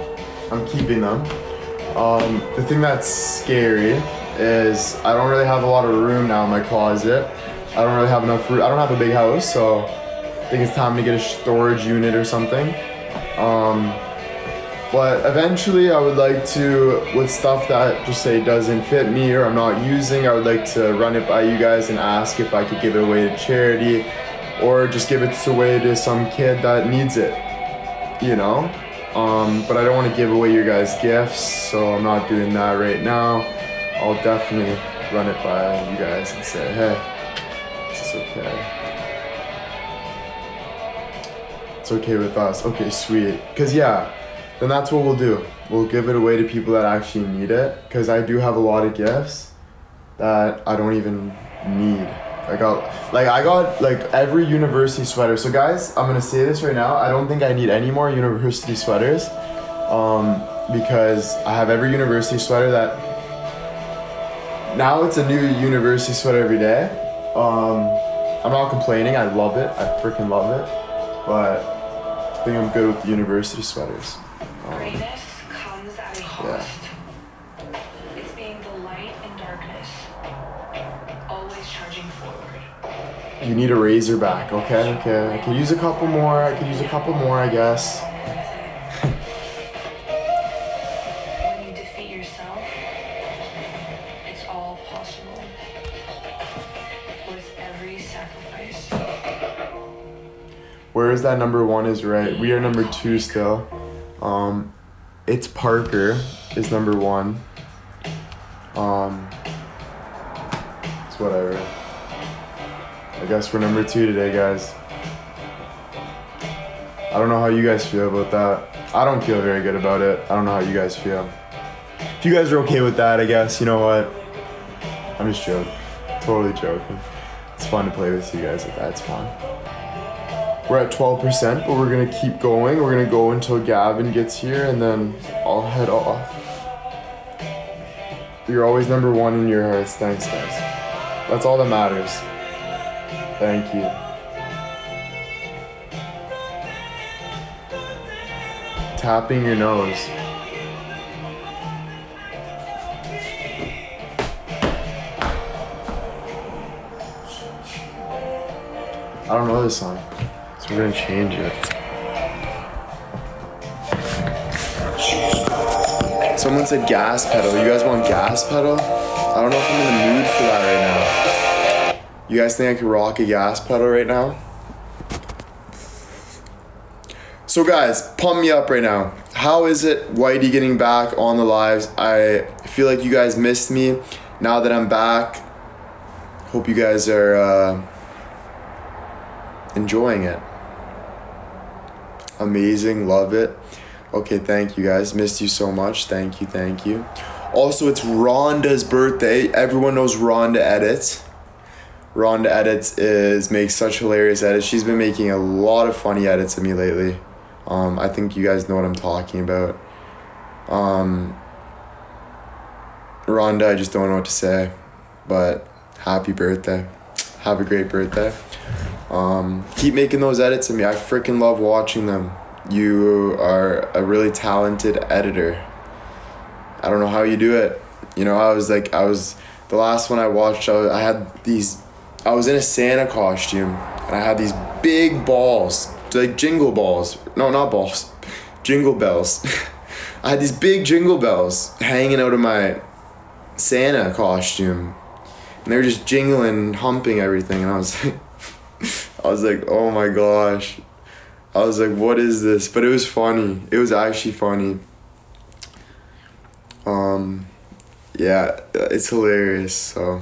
The thing that's scary is I don't really have a lot of room now in my closet. I don't really have enough room. I don't have a big house, so I think it's time to get a storage unit or something. But eventually I would like to, with stuff that just say doesn't fit me or I'm not using, I would like to run it by you guys and ask if I could give it away to charity or just give it away to some kid that needs it, you know? But I don't want to give away your guys' gifts, so I'm not doing that right now. I'll definitely run it by you guys and say, hey, this is okay. It's okay with us. Okay, sweet. Because yeah, then that's what we'll do. We'll give it away to people that actually need it. Because I do have a lot of gifts that I don't even need. I got like every university sweater. So guys, I'm gonna say this right now. I don't think I need any more university sweaters. Because I have every university sweater that, now it's a new university sweater every day. I'm not complaining, I love it. I freaking love it. But I think I'm good with the university sweaters. Greatness comes at a cost. Yeah. It's being the light in darkness, always charging forward. You need a razorback, okay? I could use a couple more, I guess. When you defeat yourself, it's all possible. With every sacrifice. Where is that number 1 is right. We are number 2 still. It's Parker is number 1. It's whatever. I guess we're number 2 today, guys. I don't know how you guys feel about that. I don't feel very good about it. I don't know how you guys feel. If you guys are okay with that, I guess, you know what? I'm just joking. Totally joking. It's fun to play with you guys like that. It's fun. We're at 12%, but we're gonna keep going. We're gonna go until Gavin gets here and then I'll head off. You're always number 1 in your hearts. Thanks, guys. That's all that matters. Thank you. Tapping your nose. I don't know this song. So we're gonna change it. Someone said gas pedal. You guys want gas pedal? I don't know if I'm in the mood for that right now. You guys think I could rock a gas pedal right now? So guys, pump me up right now. How is it, Whitey, getting back on the lives? I feel like you guys missed me. Now that I'm back, hope you guys are enjoying it. Amazing, love it. Okay, thank you guys. Missed you so much. Thank you. Also, it's Rhonda's birthday. Everyone knows Rhonda Edits. Rhonda Edits makes such hilarious edits. She's been making a lot of funny edits of me lately. I think you guys know what I'm talking about. Rhonda, I just don't know what to say, but happy birthday. Have a great birthday. Keep making those edits of me. I freaking love watching them. You are a really talented editor. I don't know how you do it. You know, the last one I watched, I was in a Santa costume, and I had these big balls, like jingle balls. No, not balls. Jingle bells. I had these big jingle bells hanging out of my Santa costume, and they were just jingling, humping everything, and I was like, oh my gosh. I was like, what is this? But it was funny. It was actually funny. Yeah, it's hilarious, so.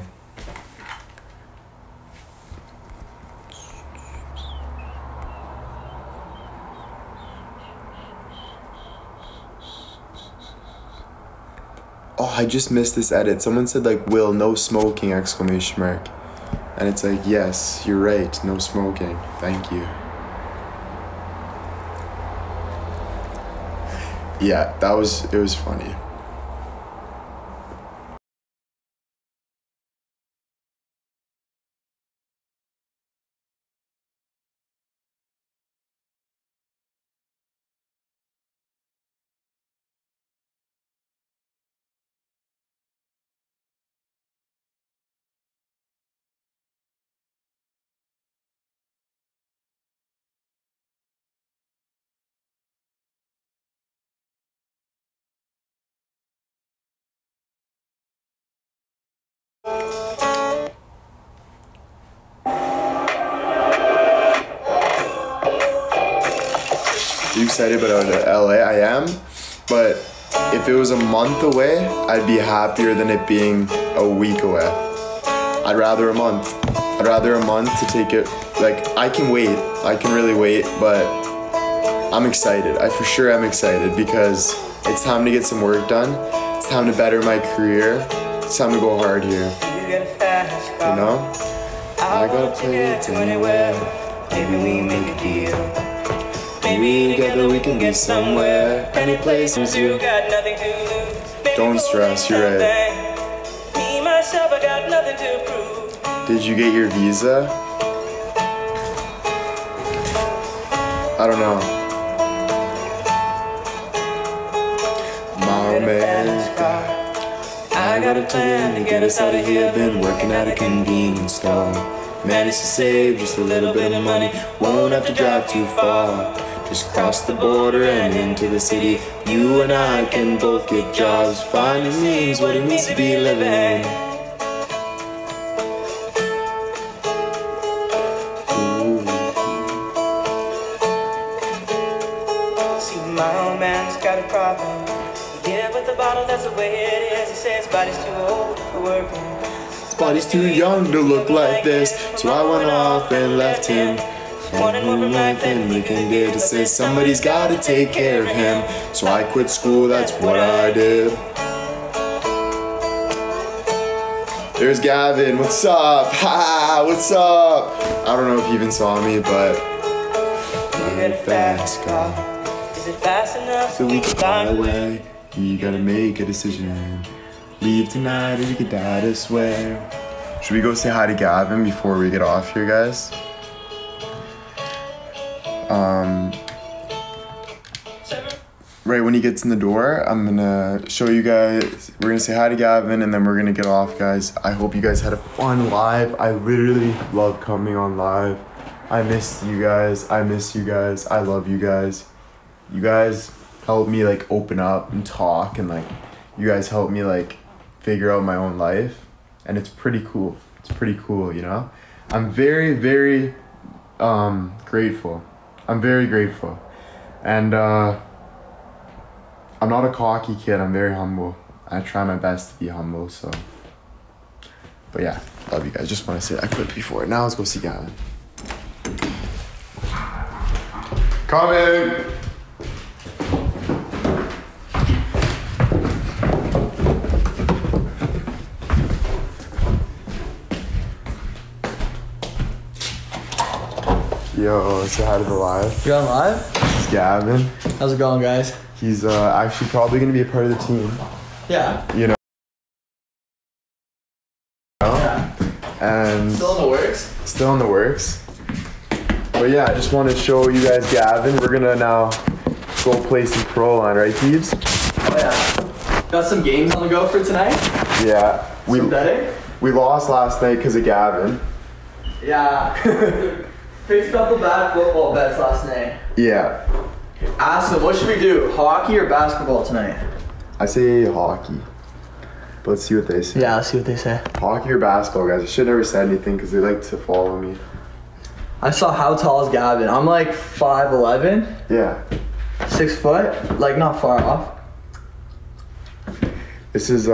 Oh, I just missed this edit. Someone said like, Will, no smoking, exclamation mark. And it's like, yes, you're right, no smoking. Thank you. Yeah, it was funny. Are you excited about LA? I am, but if it was a month away, I'd be happier than it being a week away. I'd rather a month. I'd rather a month to take it, like, I can wait. I can really wait, but I'm excited. I for sure am excited because it's time to get some work done. It's time to better my career. It's time to go hard here. You know? I gotta play it anywhere. Maybe we make a deal. Maybe together we can get somewhere. Any place you got nothing to lose. Don't stress, you're right. Me, myself, I got nothing to prove. Did you get your visa? I don't know. My man's got. I got a plan to get us out of here. Been working at a convenience store. Managed to save just a little bit of money. Won't have to drive too far. Just cross the border and into the city. You and I can both get jobs. Finding means what it means to be living. Ooh. See, my old man's got a problem. Yeah, but the bottle, that's the way it is. He says his body's too old for working. His body's too young to look like this. So I went off and left him. Wanted more from life than we can do. To say somebody's gotta take care of him. So I quit school, that's what I did. There's Gavin, what's up? Ha, what's up? I don't know if you even saw me, but you got a fast car. Is it fast enough so we can fly away? You gotta make a decision. Leave tonight or you could die, I swear. Should we go say hi to Gavin before we get off here, guys? Right when he gets in the door, I'm gonna show you guys, we're gonna say hi to Gavin and then we're gonna get off, guys. I hope you guys had a fun live. I literally love coming on live. I miss you guys. I miss you guys. I love you guys. You guys help me like open up and talk, and like you guys help me like figure out my own life, and it's pretty cool. It's pretty cool, you know? I'm very, very grateful. I'm very grateful. And I'm not a cocky kid, I'm very humble. I try my best to be humble, so. But yeah, love you guys. Just want to say that quick before. Now let's go see Gavin. Coming! Yo, say hi to the live. You're on live? It's Gavin. How's it going, guys? He's actually probably gonna be a part of the team. Yeah. You know. Yeah. And Still in the works? Still in the works. But yeah, I just want to show you guys Gavin. We're gonna now go play some pro line, right, Teebs? Oh yeah. Got some games on the go for tonight? Yeah. Some betting? We lost last night because of Gavin. Yeah. Faced a couple bad football bets last night. Yeah. Ask them, what should we do? Hockey or basketball tonight? I say hockey. But let's see what they say. Yeah, let's see what they say. Hockey or basketball, guys. I should never say anything because they like to follow me. I saw how tall is Gavin. I'm like 5'11". Yeah. 6 foot. Like not far off. This is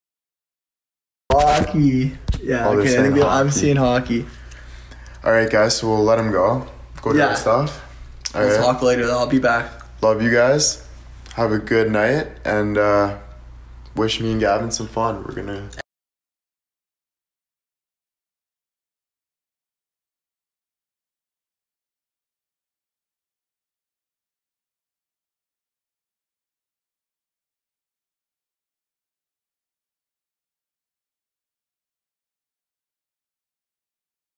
hockey. Yeah, oh, okay. I'm seeing hockey. Alright guys, so we'll let him go. Go do our stuff. We'll talk later though. I'll be back. Love you guys. Have a good night and wish me and Gavin some fun. We're gonna